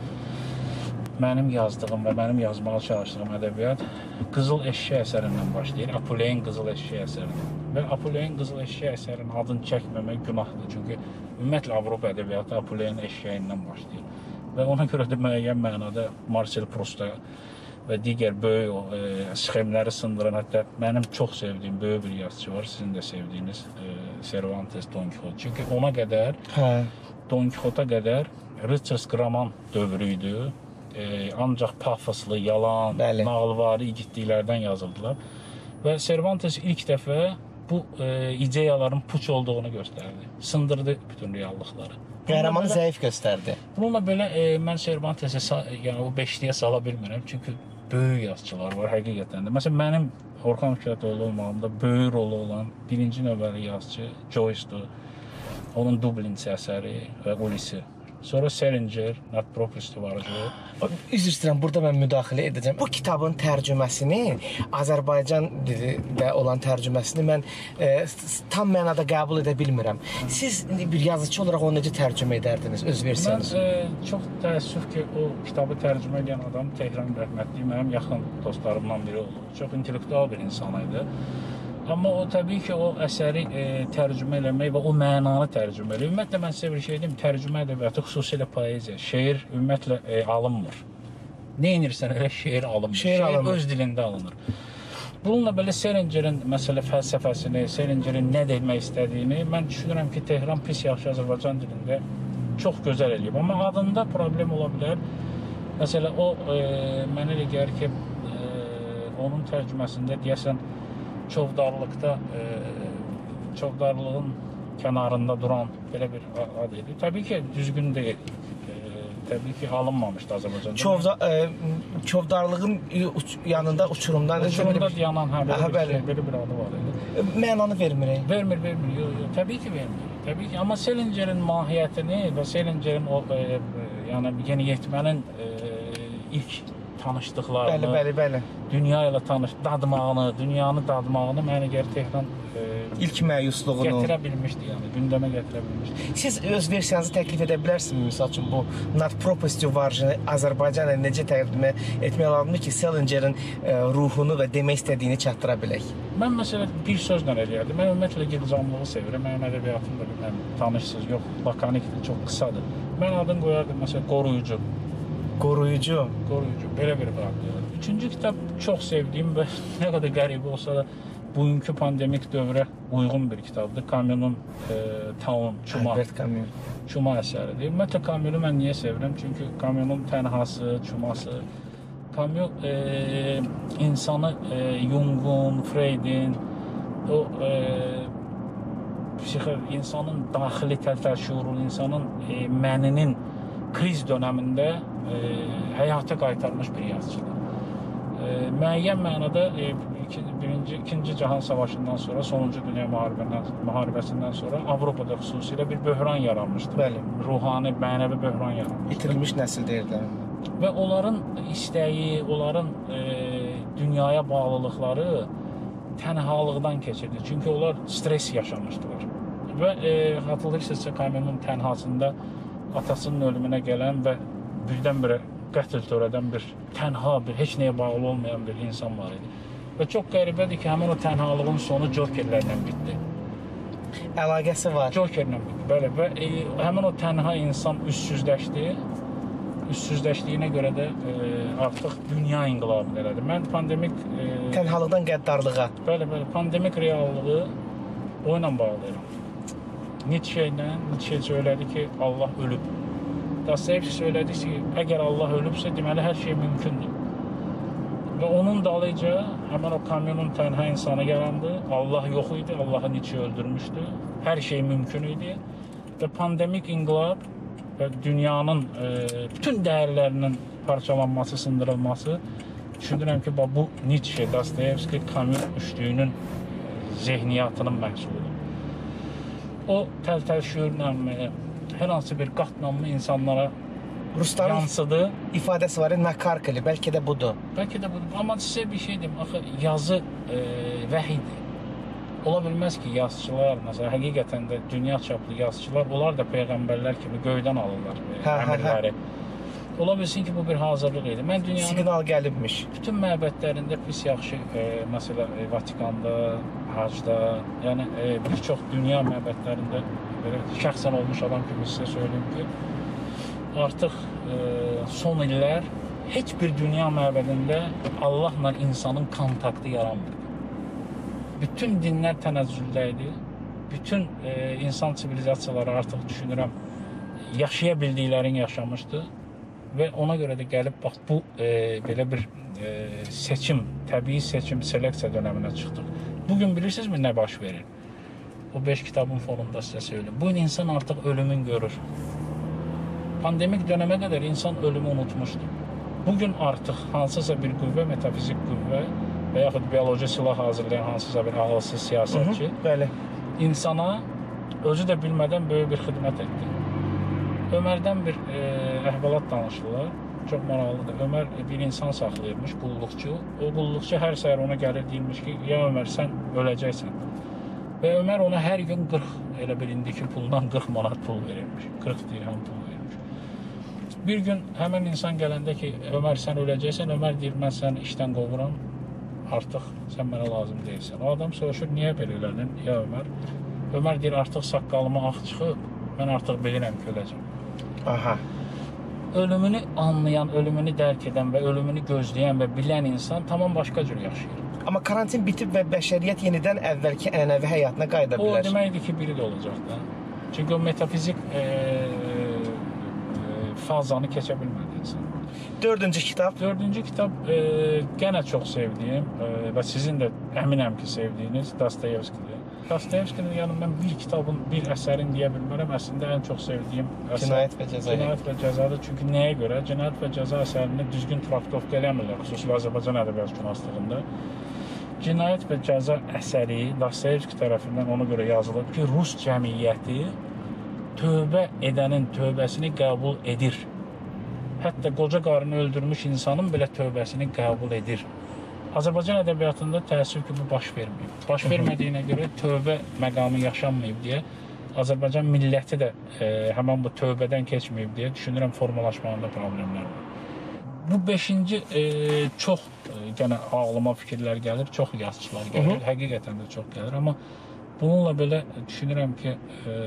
mənim yazdığım və mənim yazmağa çalışdığım ədəbiyyat Qızıl Eşşək əsərindən başlayır. Apuleyin Qızıl Eşşək əsərindən. Və Apuleyin Qızıl Eşşək əsərinin adını çəkməmək günahdır. Çünki ümumiyyətlə Avropa ədəbiyyatı Apuleyin eşşəyindən başlayır. Və ona görə də müəyyən mənada Marcel Proust'a və digər böyük e, sxemləri sındıran, hətta mənim çox sevdiyim böyük bir yazıcı var, sizin də sevdiyiniz e, Cervantes, Don Quixote. Çünki ona qədər, hə. Don Quixote'a qədər Richard Graman dövrü idi. E, ancaq pafoslu, yalan, Bəli. nağılvari igidliklərdən yazıldılar. Və Cervantes ilk dəfə bu e, ideyaların puç olduğunu göstərdi. Sındırdı bütün reallıqları. Qəhrəmanı zəif göstərdi. Bununla belə e, mən Cervantes'e yəni o beşliyə sala bilmirəm. Çünki böyük yazıçılar var həqiqətən də. Məsələn, mənim Orxan Fikrətoğlu olmağımda böyük rolu olan birinci növbəli yazıcı Joyce'dur. Onun Dublinçi əsəri və Ulysses. Sonra Salinger, Not Property vardı. Üzr istəyirəm, burada mən müdaxilə edəcəm. Bu kitabın tərcüməsini, Azərbaycan dilində olan tərcüməsini mən e, tam mənada qəbul edə bilmirəm. Siz bir yazıcı olaraq onu necə tərcümə edərdiniz, öz versiyanız? Mən e, çox təəssüf ki, o kitabı tərcümə edən adam Tehran rəhmətli, mənim yaxın dostlarımdan biri oldu. Çox intellektual bir insan idi. Amma o təbii ki, o əsəri e, tərcümə eləmək və o mənanı tərcümə eləmək. Ümumiyyətlə, mən sizə bir şey deyim, tərcümə ədəbiyyatı, xüsusilə poeziya, şeir ümumiyyətlə e, alınmır. Nə inirsən elə şeir alınmır. Şeir, şeir alınmır. Öz dilində alınır. Bununla belə Salingerin məsələ fəlsəfəsini, Salingerin nə demək istədiyini mən düşünürəm ki, Tehran pis yaxşı Azərbaycan dilində çox gözəl eləyib. Amma adında problem ola bilər. Məsələ, o e, mənə elə gəlir ki, e, onun tərcüməsində deyəsən, Çovdarlıqda, e, çovdarlığın kənarında duran belə bir ad idi. Təbii ki, düzgün deyil. E, təbii ki, alınmamışdı Azərbaycanda. Çovda, e, çovdarlığın uç, yanında uçurumdan... Uçurumda yanan, hə, belə, Aha, bir, şey, belə bir adı var idi. Mənanı vermir. Vermir, vermir. Yo, yo, təbii ki, vermir. Təbii ki, amma Salingerin mahiyyətini və Salingerin o, e, yəni yeniyetmənin e, ilk tanışdıqlarını, bəli, bəli, bəli. dünya ilə tanış, dadmağını, dünyanı dadmağını mənə gəlir Tehran e, ilk məyusluğunu gətirə bilmişdi, yəni gündəmə gətirə bilmişdi. Siz öz versiyanızı təklif edə bilərsiniz, misal üçün bu Not Property varjını Azərbaycana necə təqdim etmək lazımdır ki, Salingerin e, ruhunu və demək istədiyini çatdıra bilək? Mən məsələn bir sözlə eləyərdim. Mən ümumiyyətlə gilzamlığı sevirəm. Mənim ədəbiyyatım da bilməm, tanışsınız, yox, lakanikdir, çox qısadır. Mən adını qoyardım məsələn qoruyucu. Qoruyucu. Qoruyucu. Belə bir vardı. Üçüncü kitab çox sevdiyim və nə qədər qəribə olsa da bugünkü pandemik dövrə uyğun bir kitabdır. Camus'un e, Town, Çuma. Albert Camus. Çuma əsəridir. Ümumiyyətlə Camus'u mən niyə sevirəm? Çünki Camus'un tənhası, Çuması. Camus e, insanı e, Jung'un, Freud'in o e, psixi, insanın daxili təltəşşurun, insanın e, məninin kriz dönəmində e, həyata qaytarmış bir yazıcıdır. E, müəyyən mənada e, birinci, ikinci Cahan Savaşından sonra, sonuncu Dünya müharibəsindən sonra Avropada xüsusilə bir böhran yaranmışdı. Bəli. Ruhani, mənəvi böhran yaranmışdı. İtirilmiş nəsil deyirlər. Və onların istəyi, onların e, dünyaya bağlılıqları tənhalıqdan keçirdi. Çünki onlar stres yaşamışdılar. Və e, hatırlayırsınızsa Camus'un tənhasında atasının ölümünə gələn və birdən-birə qətl törədən bir, tənha bir, heç nəyə bağlı olmayan bir insan var idi. Və çox qəribədir ki, həmin o tənhalığın sonu Jokerlərlə bitdi. Əlaqəsi var. Jokerlə bitdi, bəli. Və e, həmin o tənha insan üssüzləşdi. Üssüzləşdiyinə görə də e, artıq dünya inqilabı elədi. Mən pandemik... E, Tənhalıqdan qəddarlığa. Bəli, bəli, pandemik reallığı o ilə bağlayıram. Nietzsche ilə, Nietzsche söylədi ki, Allah ölüb. Dostoyevski söylədi ki, əgər Allah ölübsə, deməli, hər şey mümkündür. Və onun dalıca həmən o kamyonun tənha insanı yarandı. Allah yox idi, Allahı Nietzsche öldürmüşdü. Hər şey mümkün idi. Və pandemik inqilab və dünyanın e, bütün dəyərlərinin parçalanması, sındırılması, düşünürəm ki, bu Nietzsche, Dostoyevski, Camus üçlüyünün zehniyyatının məhsuludur. O təl-təl şüurla, hər hansı bir qatlanma insanlara Rusların yansıdı. ifadəsi var, nakarkali, bəlkə də budur. Bəlkə də budur. Amma sizə bir şey deyim, axı yazı e, vəhidir. Ola bilməz ki, yazıçılar, məsələn, həqiqətən də dünya çaplı yazıçılar, onlar da peyğəmbərlər kimi göydən alırlar hə, əmirləri. Hə, hə. Ola bilsin ki, bu bir hazırlıq idi. Mən dünyanın siqnal gəlibmiş. Bütün məbədlərində pis yaxşı, e, məsələn, e, Vatikanda, Hacda, yəni e, bir çox dünya məbədlərində belə şəxsən olmuş adam kimi sizə söyləyim ki, artıq e, son illər heç bir dünya məbədində Allahla insanın kontaktı yaranmır. Bütün dinlər tənəzzüldə idi. Bütün e, insan sivilizasiyaları artıq düşünürəm yaşaya bildiklərini yaşamışdı və ona görə də gəlib bax bu e, belə bir e, seçim, təbii seçim, seleksiya dönəminə çıxdıq. Bugün bilirsinizmi nə baş verir? O beş kitabın fonunda sizə söyləyim. Bu insan artıq ölümün görür. Pandemik dönəmə qədər insan ölümü unutmuşdu. Bugün artıq hansısa bir qüvvə, metafizik qüvvə və yaxud bioloji silah hazırlayan hansısa bir ağılsız siyasətçi Bəli. insana özü də bilmədən böyük bir xidmət etdi. Ömərdən bir e, əhvalat danışırlar. Çox maraqlıdır. Ömər bir insan saxlayırmış, qulluqçu. O qulluqçu hər səhər ona gəlir, deyirmiş ki, ya Ömər, sən öləcəksən. Və Ömər ona hər gün qırx, elə bir indiki puldan qırx manat pul verirmiş. qırx dirham pul verirmiş. Bir gün həmən insan gələndə ki, Ömər, sən öləcəksən, Ömər deyir, mən səni işdən qovuram. Artıq sən mənə lazım deyilsən. O adam soruşur, niyə belə elədin, ya Ömər? Ömər deyir, artıq saqqalıma ağ çıxıb, mən artıq bilirəm ki, öləcəm. Aha. Ölümünü anlayan, ölümünü dərk edən və ölümünü gözləyən və bilən insan tamam başqa cür yaşayır. Amma karantin bitib və bəşəriyyət yenidən əvvəlki ənənəvi həyatına qayıda O bilər. deməkdir ki, biri də olacaq da. Çünki o metafizik e, e, fazanı keçə bilmədi insan. Dördüncü kitab. Dördüncü kitab e, gənə çox sevdiyim e, və sizin də əminəm ki, sevdiyiniz Dostoyevskidir. Dostoyevskinin yəni mən bir kitabın, bir əsərin deyə bilmərəm. Əslində ən çox sevdiyim əsər Cinayət və Cəza. Cinayət və Cəzadır. Çünki nəyə görə? Cinayət və Cəza əsərini düzgün traktovka eləmirlər, xüsusilə Azərbaycan ədəbiyyatşünaslığında. Cinayət və Cəza əsəri Dostoyevski tərəfindən ona görə yazılıb ki, Rus cəmiyyəti tövbə edənin tövbəsini qəbul edir. Hətta qoca qarını öldürmüş insanın belə tövbəsini qəbul edir. Azərbaycan ədəbiyyatında təəssüf ki, bu baş verməyib. Baş vermədiyinə görə tövbə məqamı yaşanmayıb deyə Azərbaycan milləti də e, həmən bu tövbədən keçməyib deyə düşünürəm formalaşmağında problemlər var. Bu beşinci e, çox e, gənə ağlıma fikirlər gəlir, çox yazıçılar gəlir, həqiqətən də çox gəlir. Amma bununla belə düşünürəm ki, e,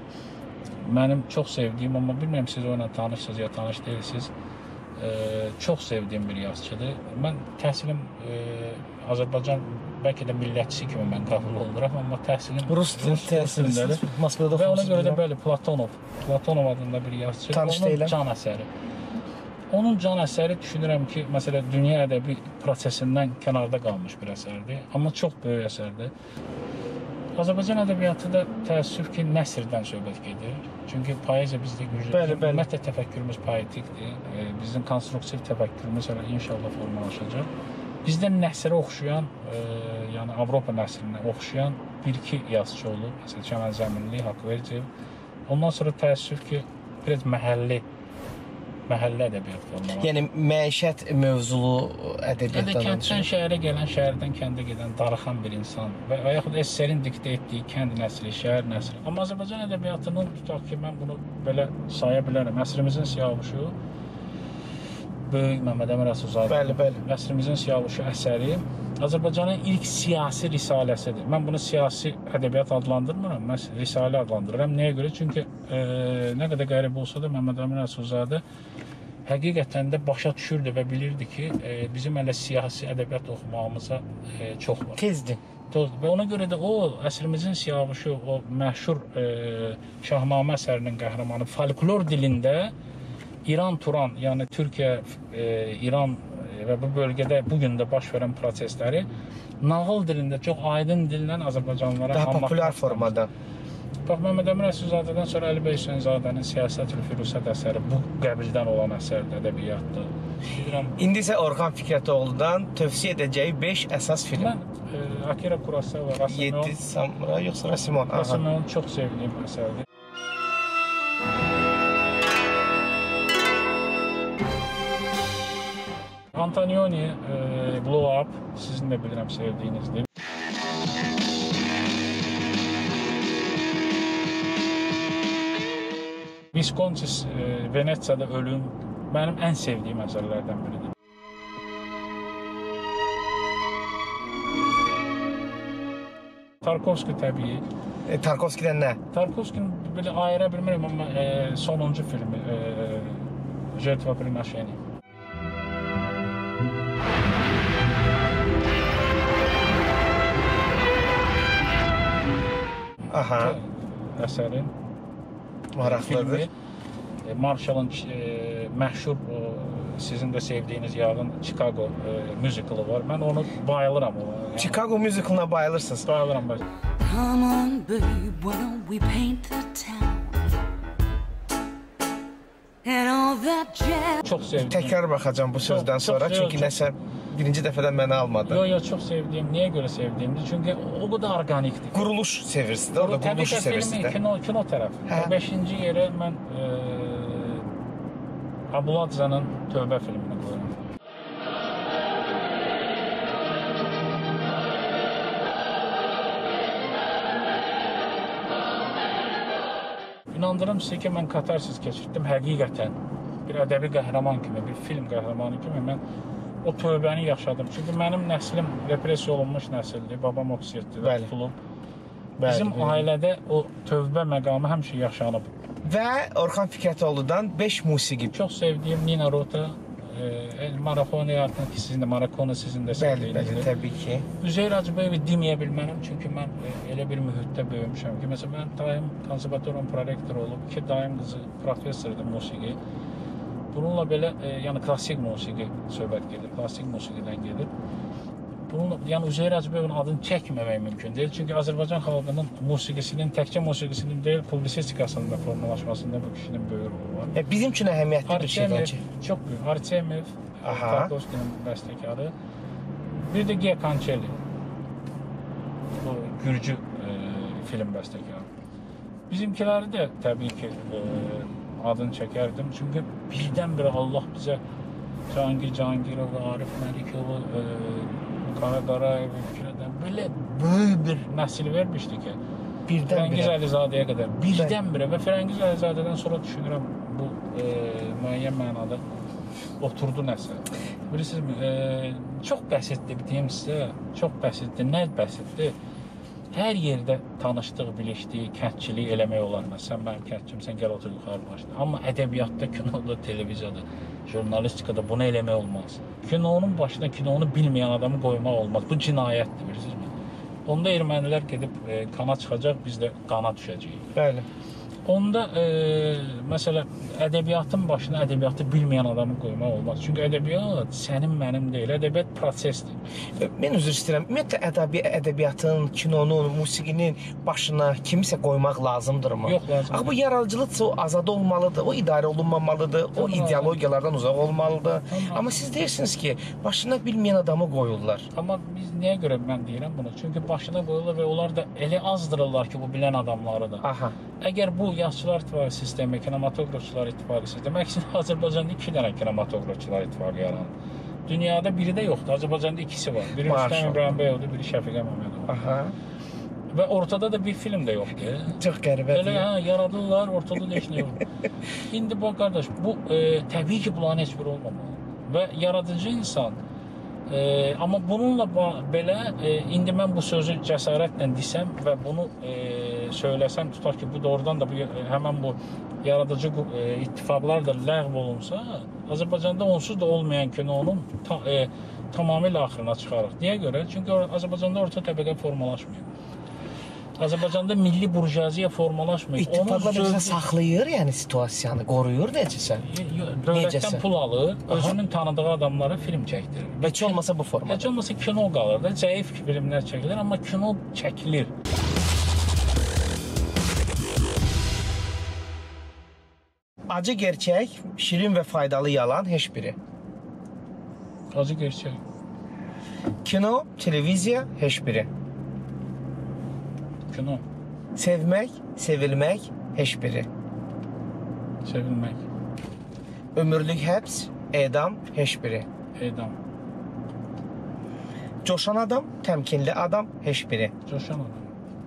mənim çox sevdiyim, amma bilmirəm siz onunla tanışsınız ya tanış deyilsiniz, e, çox sevdiyim bir yazıçıdır. Mən təhsilim e, Azərbaycan bəlkə də millətçisi kimi mən qəbul oluram, amma təhsilim Rus təhsilindədir. Moskvada və ona görə də bəli Platonov, Platonov adında bir yazıçıdır. Tanış Onun deyiləm. can əsəri. Onun can əsəri düşünürəm ki, məsələn, dünya ədəbi prosesindən kənarda qalmış bir əsərdir, amma çox böyük əsərdir. Azərbaycan ədəbiyyatı da təəssüf ki, nəsrdən söhbət gedir. Çünki poeziya bizdə güclü. Bəli, bəli. Ümumiyyətlə təfəkkürümüz poetikdir. E, bizim konstruktiv təfəkkürümüz hələ inşallah formalaşacaq. Bizdə nəsrə oxşayan, e, yəni Avropa nəsrinə oxşayan bir-iki yazıçı olub. Məsələn, Kəmal Zəminli, Haqverdiyev. Ondan sonra təəssüf ki, biraz məhəlli məhəllə ədəbiyyat formaları. Yəni məişət mövzulu ədəbiyyatdan Yəni kənddən şəhərə gələn, şəhərdən kəndə gedən darıxan bir insan və yaxud S S R-in diktə etdiyi kənd nəsri, şəhər nəsri. Amma Azərbaycan ədəbiyyatının tutaq ki, mən bunu belə saya bilərəm. Əsrimizin siyahuşu böyük Məmməd Əmin Rəsulzadə. Bəli, bəli. Əsrimizin Siyavuşu əsəri Azərbaycanın ilk siyasi risaləsidir. Mən bunu siyasi ədəbiyyat adlandırmıram, mən risalə adlandırıram. Nəyə görə? Çünki e, nə qədər qəribə olsa da Məmməd Əmin Rəsulzadə həqiqətən də başa düşürdü və bilirdi ki, e, bizim hələ siyasi ədəbiyyat oxumağımıza e, çox var. Tezdir. Və ona görə də o əsrimizin Siyavuşu, o məşhur e, Şahnamə əsərinin qəhrəmanı folklor dilində İran Turan, yəni Türkiyə, e, İran və bu bölgədə bu gün də baş verən prosesləri nağıl dilində çox aydın dillə Azərbaycanlılara daha populyar formada. Bax, Məmməd Əmin Rəsulzadədən sonra Əli bəy Hüseynzadənin Siyasət-ül Firusət əsəri bu qəbildən olan əsərdir, ədəbiyyatdır. Bilirəm. İndi isə Orxan Fikrətoğlu'dan tövsiyə edəcəyi beş əsas film. Mən e, Akira Kurosawa, Rasimon, yeddi Samuray yoxsa Rasimon? Rasimon çox sevdiyim əsərdir. Antonioni, e, Blow Up, sizin də bilirəm sevdiyinizdir. Visconti, e, Venetsiyada Ölüm mənim ən sevdiyim əsərlərdən biridir. Tarkovski təbii. E, Tarkovski'dən nə? Tarkovski'nin belə ayıra bilmirəm, amma e, sonuncu filmi, e, Жертва приношения. Aha. Əsərin maraqlıdır. E, Marshall'ın e, məşhur o, sizin də sevdiyiniz yağın Chicago e, musicalı var. Mən onu bayılıram. O, yəni. Chicago musicalına bayılırsınız. Bayılıram ben. Come on, babe, why don't we paint the town? And all that jazz. Çox sevdim. Təkrar baxacağam bu sözdən Çox, sonra, çox, çünki çox. nəsə birinci dəfədən məni almadı. Yo yo çok sevdiğim. Niye göre sevdiğimdi? Çünkü o kadar organikti. Quruluş sevirsiniz, orada Tabii quruluşu ki sevirsiniz filmi, də. kino, kino tarafı. Hə. Beşinci yere ben e, Abuladza'nın Tövbə filmini koyuyorum. İnandırım sizə ki, mən katarsis keçirdim həqiqətən. Bir ədəbi qəhrəman kimi, bir film qəhrəmanı kimi mən o tövbəni yaşadım. Çünki mənim nəslim repressiya olunmuş nəsildir. Babam otuz yeddidə tutulub. Bizim bəli. ailədə o tövbə məqamı həmişə yaşanıb. Və Orxan Fikrətoğlu'dan beş musiqi. Çox sevdiyim Nina Rota, e, Marafoni artıq ki, sizin də Marakonu sizin də Bəli, bəli, sevdiyinizdir. təbii ki. Üzeyir Hacıbəyevi deməyə bilmərəm, çünki mən e, elə bir mühitdə böyümüşəm ki, məsələn, mənim dayım konservatorium prorektor olub, iki dayım qızı professordur musiqi. Bununla belə, e, yəni klassik musiqi söhbət gedir, klassik musiqidən gedir. Bununla, yəni Üzeyir Hacıbəyevin adını çəkməmək mümkün deyil. Çünki Azərbaycan xalqının musiqisinin, təkcə musiqisinin deyil, publisistikasının da formalaşmasında bu kişinin böyük rolu var. E, bizim üçün əhəmiyyətli bir şey bence. Çox böyük. Artemev, Aha. Tarkovskinin bəstəkarı. Bir də G. Kançeli. Bu Gürcü e, film bəstəkarı. Bizimkiləri də təbii ki e, adını çəkərdim. Çünki birdən-birə Allah bizə Cahangir Cahangirov, Arif Məlikovu, e, Qara Qarayev ülkədən belə böyük bir nəsil vermişdi ki, Firəngiz Birdən-birə. Əlizadəyə qədər birdən-birə və Firəngiz Əlizadədən sonra düşünürəm bu e, müəyyən mənada oturdu nəsə. Bilirsinizmi, e, çox bəsitdir deyim sizə, çox bəsitdir. Nə bəsitdir? Hər yerdə tanışdıq, bilişdik, kəndçilik eləmək olar. Sən mənim kəndçimsən, gəl otur yuxarı başla. Amma ədəbiyyatda, kinoda, televiziyada, jurnalistikada bunu eləmək olmaz. Kinonun başına kinonu bilməyən adamı qoymaq olmaz. Bu cinayətdir, bilirsinizmi? Onda ermənilər gedib e, qana çıxacaq, biz də qana düşəcəyik. Bəli. Onda e, məsələn, ədəbiyyatın başına ədəbiyyatı bilməyən adamı qoymaq olmaz. Çünki ədəbiyyat sənin, mənim deyil, ədəbiyyat prosesdir. E, Mən üzr istəyirəm. Ümumiyyətlə ədəbi, ədəbiyyatın, kinonun, musiqinin başına kimisə qoymaq lazımdırmı? Yox, lazım. Axı bu yaradıcılıqsa o azad olmalıdır, o idarə olunmamalıdır, o Tamam. ideologiyalardan uzaq olmalıdır. Tamam. Amma siz deyirsiniz ki, başına bilməyən adamı qoyurlar. Amma biz niyə görə mən deyirəm bunu? Çünki başına qoyulur və onlar da elə azdırırlar ki, bu bilən adamları da. Aha. Əgər bu Yazıçılar İttifaqı sistemi, kinematografçılar İttifaqı sistemi, əksinə Azərbaycanda iki dənə kinematografçılar İttifaqı yaranır. Dünyada biri də yoxdur, Azərbaycanda ikisi var. Biri Rüstəm İbrahimbəyovdur, biri Şəfiqə Məmmədov. Aha. Və ortada da bir film də yoxdur. Çox qəribədir. Elə hə, yaradırlar, ortada da heç nə yoxdur. İndi bax qardaş, bu e, təbii ki, bunların heç biri olmamalı. və yaradıcı insan. E, amma bununla belə e, indi mən bu sözü cəsarətlə desəm və bunu e, söyləsəm, tutaq ki, bu doğrudan da bu, e, həmən bu yaradıcı e, ittifaqlar da ləğv olunsa, Azərbaycanda onsuz da olmayan kinonun ta, e, tamamilə axırına çıxarıq. Niyə görə? Çünki Azərbaycanda orta təbəqə formalaşmıyor. Azərbaycanda milli burjuaziya formalaşmıyor. İttifaqlar bizə saxlayır, yəni situasiyanı qoruyur necəsə? Dövlətdən pul alır, özünün tanıdığı adamlara film çəkdirir. Heç olmasa bu formada. Heç olmasa kino qalır da, zəif filmlər çəkilir, amma kino çəkilir. Acı gerçək, şirin və faydalı yalan heç biri. Acı gerçək. Kino, televiziya heç biri. Kino. Sevmək, sevilmək heç biri. Sevilmək. Ömürlük həbs, edam heç biri. Edam. Coşan adam, təmkinli adam heç biri. Coşan adam.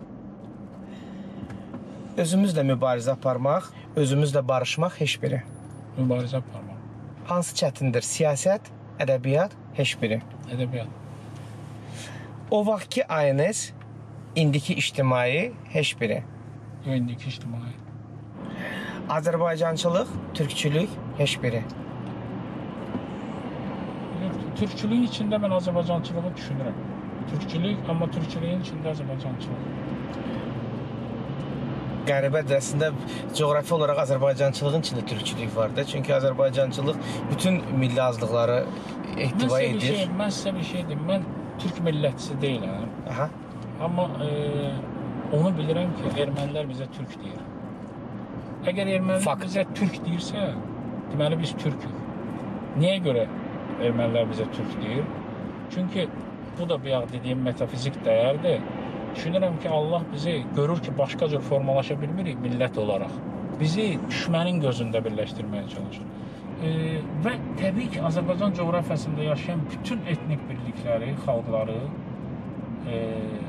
Özümüzlə mübarizə aparmaq, özümüzlə barışmaq heç biri. Mübarizə aparmaq. Hansı çətindir? Siyasət, ədəbiyyat heç biri. Ədəbiyyat. O vaxtki ayınız, indiki ictimai heç biri. İndiki ictimai. Azərbaycançılıq, türkçülük heç biri. Türkçülüyün içində mən Azərbaycançılığı düşünürəm. Türkçülük, amma türkçülüyün içində Azərbaycançılıq. Qəribədir, əslində coğrafi olaraq Azərbaycançılığın içində türkçülük var da. Çünki Azərbaycançılıq bütün milli azlıqları ehtiva mən edir. Şey, mən sizə bir şey deyim, mən türk millətçisi deyiləm. Aha. Amma e, onu bilirəm ki, ermənilər bizə türk deyir. Əgər ermənilər Fakt. bizə türk deyirsə, deməli biz türkük. Niyə görə ermənilər bizə türk deyir? Çünki bu da bir dediyim metafizik dəyərdir. Düşünürəm ki, Allah bizi görür ki, başqa cür formalaşa bilmirik millət olaraq. Bizi düşmənin gözündə birləşdirməyə çalışır. E, və təbii ki, Azərbaycan coğrafiyasında yaşayan bütün etnik birlikləri, xalqları e,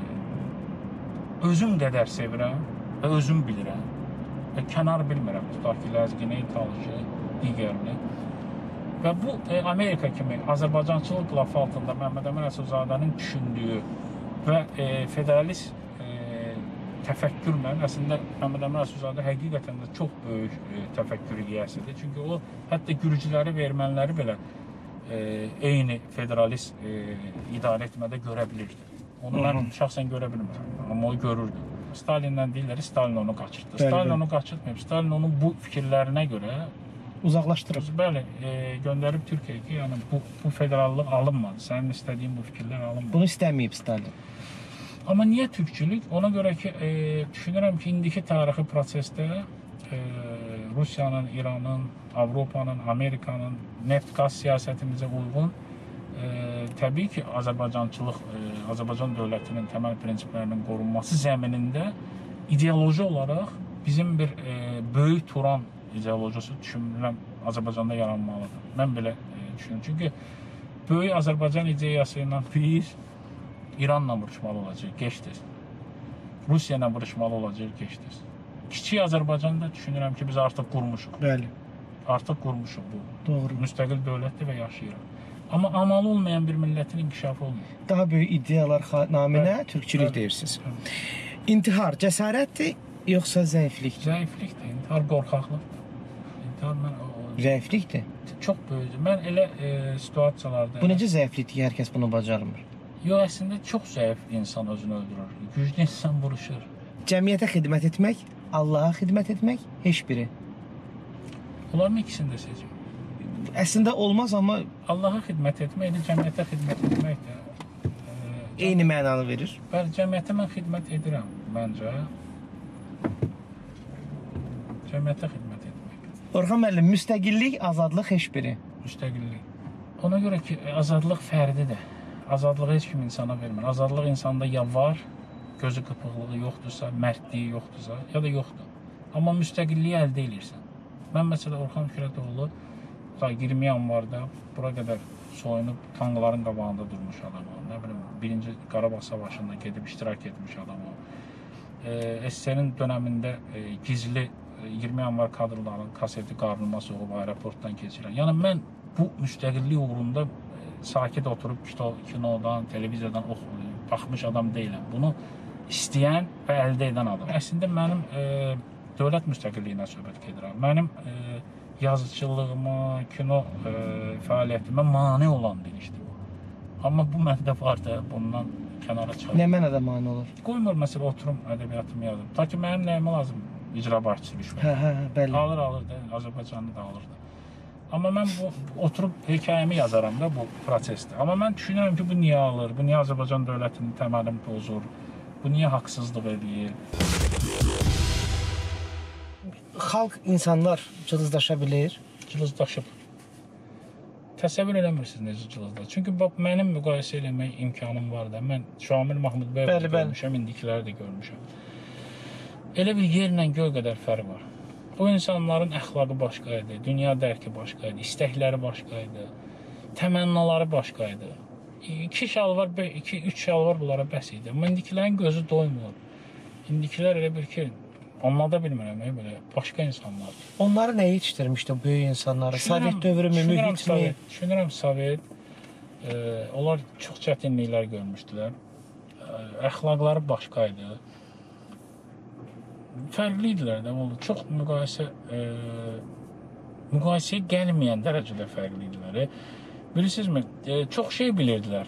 özüm qədər sevirəm və özüm bilirəm və kənar bilmirəm, tutaq ki, ləzgini, talıcı, digərini. Və bu e, Amerika kimi Azərbaycançılıq qlafı altında Məmməd Əmin Əsədzadənin düşündüyü və e, federalist e, təfəkkürlə, əslində Məmməd Əmin Əsədzadə həqiqətən də çox böyük e, təfəkkür yiyəsidir. Çünki o, hətta gürcüləri və erməniləri belə e, eyni federalist e, idarə etmədə görə bilirdi. Onu mən şəxsən görə bilmirəm, amma o görürdü. Stalinlə deyirlər, Stalin onu qaçırtdı. Bəli, Stalin onu qaçırtmayıb. Stalin onun bu fikirlərinə görə uzaqlaşdırıb. Bəli, e, göndərib Türkiyəyə ki, yəni bu, bu federallıq alınmadı. Sənin istədiyin bu fikirlər alınmadı. Bunu istəməyib Stalin. Amma niyə türkçülük? Ona görə ki, e, düşünürəm ki, indiki tarixi prosesdə e, Rusiyanın, İranın, Avropanın, Amerikanın neft-qaz siyasətimizə uyğun e, təbii ki, Azərbaycançılıq, e, Azərbaycan dövlətinin təməl prinsiplərinin qorunması zəminində ideoloji olaraq bizim bir e, böyük Turan ideologiyası düşünürəm Azərbaycanda yaranmalıdır. Mən belə e, düşünürəm. Çünki böyük Azərbaycan ideyası ilə bir İranla vuruşmalı olacaq, geçdir. Rusiya ilə vuruşmalı olacaq, geçdir. Kiçik Azərbaycanda düşünürəm ki, biz artıq qurmuşuq. Bəli. Artıq qurmuşuq bu. Doğru. Müstəqil dövlətdir və yaşayırıq. Amma amalı olmayan bir millətin inkişafı olmuyor. Daha böyük ideyalar naminə Bəli. türkçülük Bəli. deyirsiniz. Bəli. İntihar cəsarətdir, yoxsa zəiflikdir? Zəiflikdir, intihar qorxaqlıqdır. İntihar mən... Zəiflikdir? Çox böyükdür. Mən elə e, situasiyalarda... Bu necə zəiflikdir, hər kəs bunu bacarmır? Yox, əslində çox zəif insan özünü öldürür. Güclü insan vuruşur. Cəmiyyətə xidmət etmək, Allaha xidmət etmək, heç biri. Onların ikisini də seçim. Əslində olmaz, amma Allaha xidmət etmək ilə cəmiyyətə xidmət etmək də e, eyni mənanı verir. Bəli, cəmiyyətə mən xidmət edirəm, məncə. Cəmiyyətə xidmət etmək. Orxan müəllim, müstəqillik, azadlıq heç biri. Müstəqillik. Ona görə ki, azadlıq fərdidir. Azadlığı heç kim insana vermir. Azadlıq insanda ya var, gözü qıpıqlığı yoxdursa, mərdliyi yoxdursa, ya da yoxdur. Amma müstəqilliyi əldə edirsən. Mən məsələn Orxan Fikrətoğlu iyirmi yanvarda bura qədər soyunub tankların qabağında durmuş adam o. Nə bilim, birinci Qarabağ Savaşında gedib iştirak etmiş adam o. E, S S R-in dönəmində e, gizli iyirmi yanvar kadrlarının kaseti qarnıma soğub aeroportdan keçirən. Yəni mən bu müstəqillik uğrunda sakit oturub kino, kinodan, televiziyadan oxuyur, baxmış adam deyiləm. Bunu istəyən və əldə edən adam. Əslində mənim e, dövlət müstəqilliyinə söhbət gedirəm. Mənim e, yazıçılığıma, kino e, fəaliyyətimə mane olan bir işdir bu. Amma bu məndə var da bundan kənara çıxır. Nə mənada mane olur? Qoymur məsələ oturum ədəbiyyatımı yazım. Ta ki mənim nəyimə lazım icra başçısı düşmür. Hə, hə, bəli. Alır, alır da, Azərbaycanlı da alır da. Amma mən bu oturub hekayəmi yazaram da bu prosesdə. Amma mən düşünürəm ki, bu niyə alır? Bu niyə Azərbaycan dövlətinin təməlini pozur? Bu niyə haqsızlıq edir? Xalq, insanlar cılızdaşa bilir. Cılızdaşıb. Təsəvvür eləmirsiniz necə cılızdaşıb. Çünki bax, mənim müqayisə eləmək imkanım var da. Mən Şamil Mahmud bəy görmüşəm, indikiləri də görmüşəm. Elə bir yerlə göy qədər fərq var. Bu insanların əxlaqı başqa idi, dünya dərki başqa idi, istəkləri başqa idi, təmənnaları başqa idi. İki şalvar, iki, üç şalvar bunlara bəs idi. Amma indikilərin gözü doymur. İndikilər elə bir ki, anlada bilmirəm, belə başqa insanlardır. Onları nə yetişdirmişdi bu böyük insanları? Sovet dövrü mü, mühit mi? Düşünürəm, Sovet, e, onlar çox çətinliklər görmüşdülər. E, əxlaqları başqa idi. Fərqli idilər də, çox müqayisə e, müqayisəyə gəlməyən dərəcədə fərqli idilər. Bilirsinizmi, e, çox şey bilirdilər,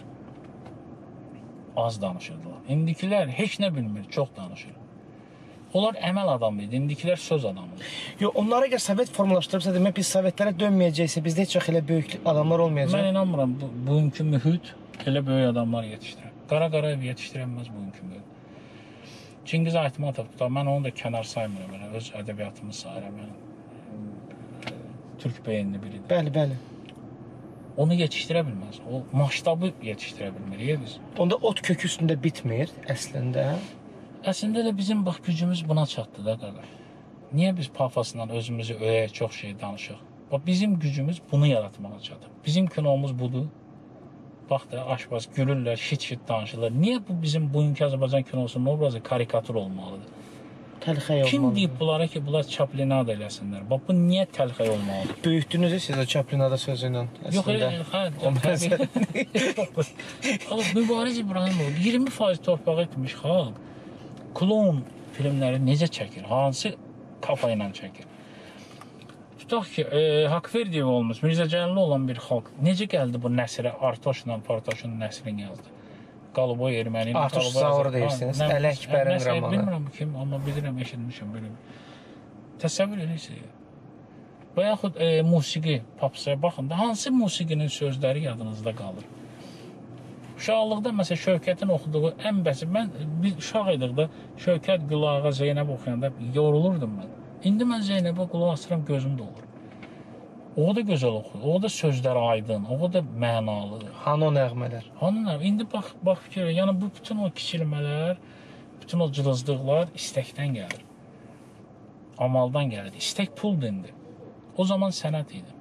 az danışırdılar. İndikilər heç nə bilmir, çox danışır. Onlar əməl adamı idi, indikilər söz adamı. Yox, onlara əgər Sovet formalaşdırıbsa demək, biz Sovetlərə dönməyəcəksə, bizdə heç çox elə böyük adamlar olmayacaq. Mən inanmıram, bu, bugünkü mühit elə böyük adamlar yetişdirər. Qara Qarayev yetişdirəməz bugünkü mühit. Çingiz Aytmatov da, mən onu da kənar saymıram, yəni, öz ədəbiyyatımı sayıram, yəni, Türk beyinli biridir. Bəli, bəli. Onu yetişdirə bilməz, o maştabı yetişdirə bilmirik biz. Onda ot kökü üstündə bitmir əslində. Əslində də bizim bax gücümüz buna çatdı da qardaş. Niyə biz pafasla özümüzü öyək, çox şey danışıq? Bax bizim gücümüz bunu yaratmağa çatıb. Bizim kinomuz budur. Bax da aşpaz gülürlər, şit-şit danışırlar. Niyə bu bizim bugünkü Azərbaycan kinosunun obrazı karikatur olmalıdır? Təlxəy olmalıdır. Kim deyib bunlara ki, bunlar Çaplinada eləsinlər? Bax bu niyə təlxəy olmalıdır? Böyütdünüz siz o Çaplinada sözü ilə əslində. Yox, hə, hə. Mübariz İbrahimov iyirmi faiz torpağı etmiş xalq. Klon filmləri necə çəkir? Hansı kafa ilə çəkir? Tutaq ki, e, Haqverdiyev olmuş, Mirzə Cəlil olan bir xalq necə gəldi bu nəsrə, Artoşla Partoşun nəsrini yazdı? Qalıboy erməni. Artoş Zaur deyirsiniz, Əli Əkbərin romanı. Bilmirəm kim, amma bilirəm, eşitmişəm, bilirəm. Təsəvvür edirsiniz. Və yaxud e, musiqi, popsaya baxın da, hansı musiqinin sözləri yadınızda qalır? Uşaqlıqda məsələn Şövkətin oxuduğu ən bəsit, mən biz uşaq idik də Şövkət, Gülağa, Zeynəb oxuyanda yorulurdum mən. İndi mən Zeynəbə qulaq asıram, gözüm dolur. O da gözəl oxuyur, o da sözlər aydın, o da mənalı. Hanı o nəğmələr? Hanı nəğmələr? İndi bax, bax fikir, yəni bu bütün o kiçilmələr, bütün o cılızlıqlar istəkdən gəlir. Amaldan gəlir. İstək puldur indi. O zaman sənət idi.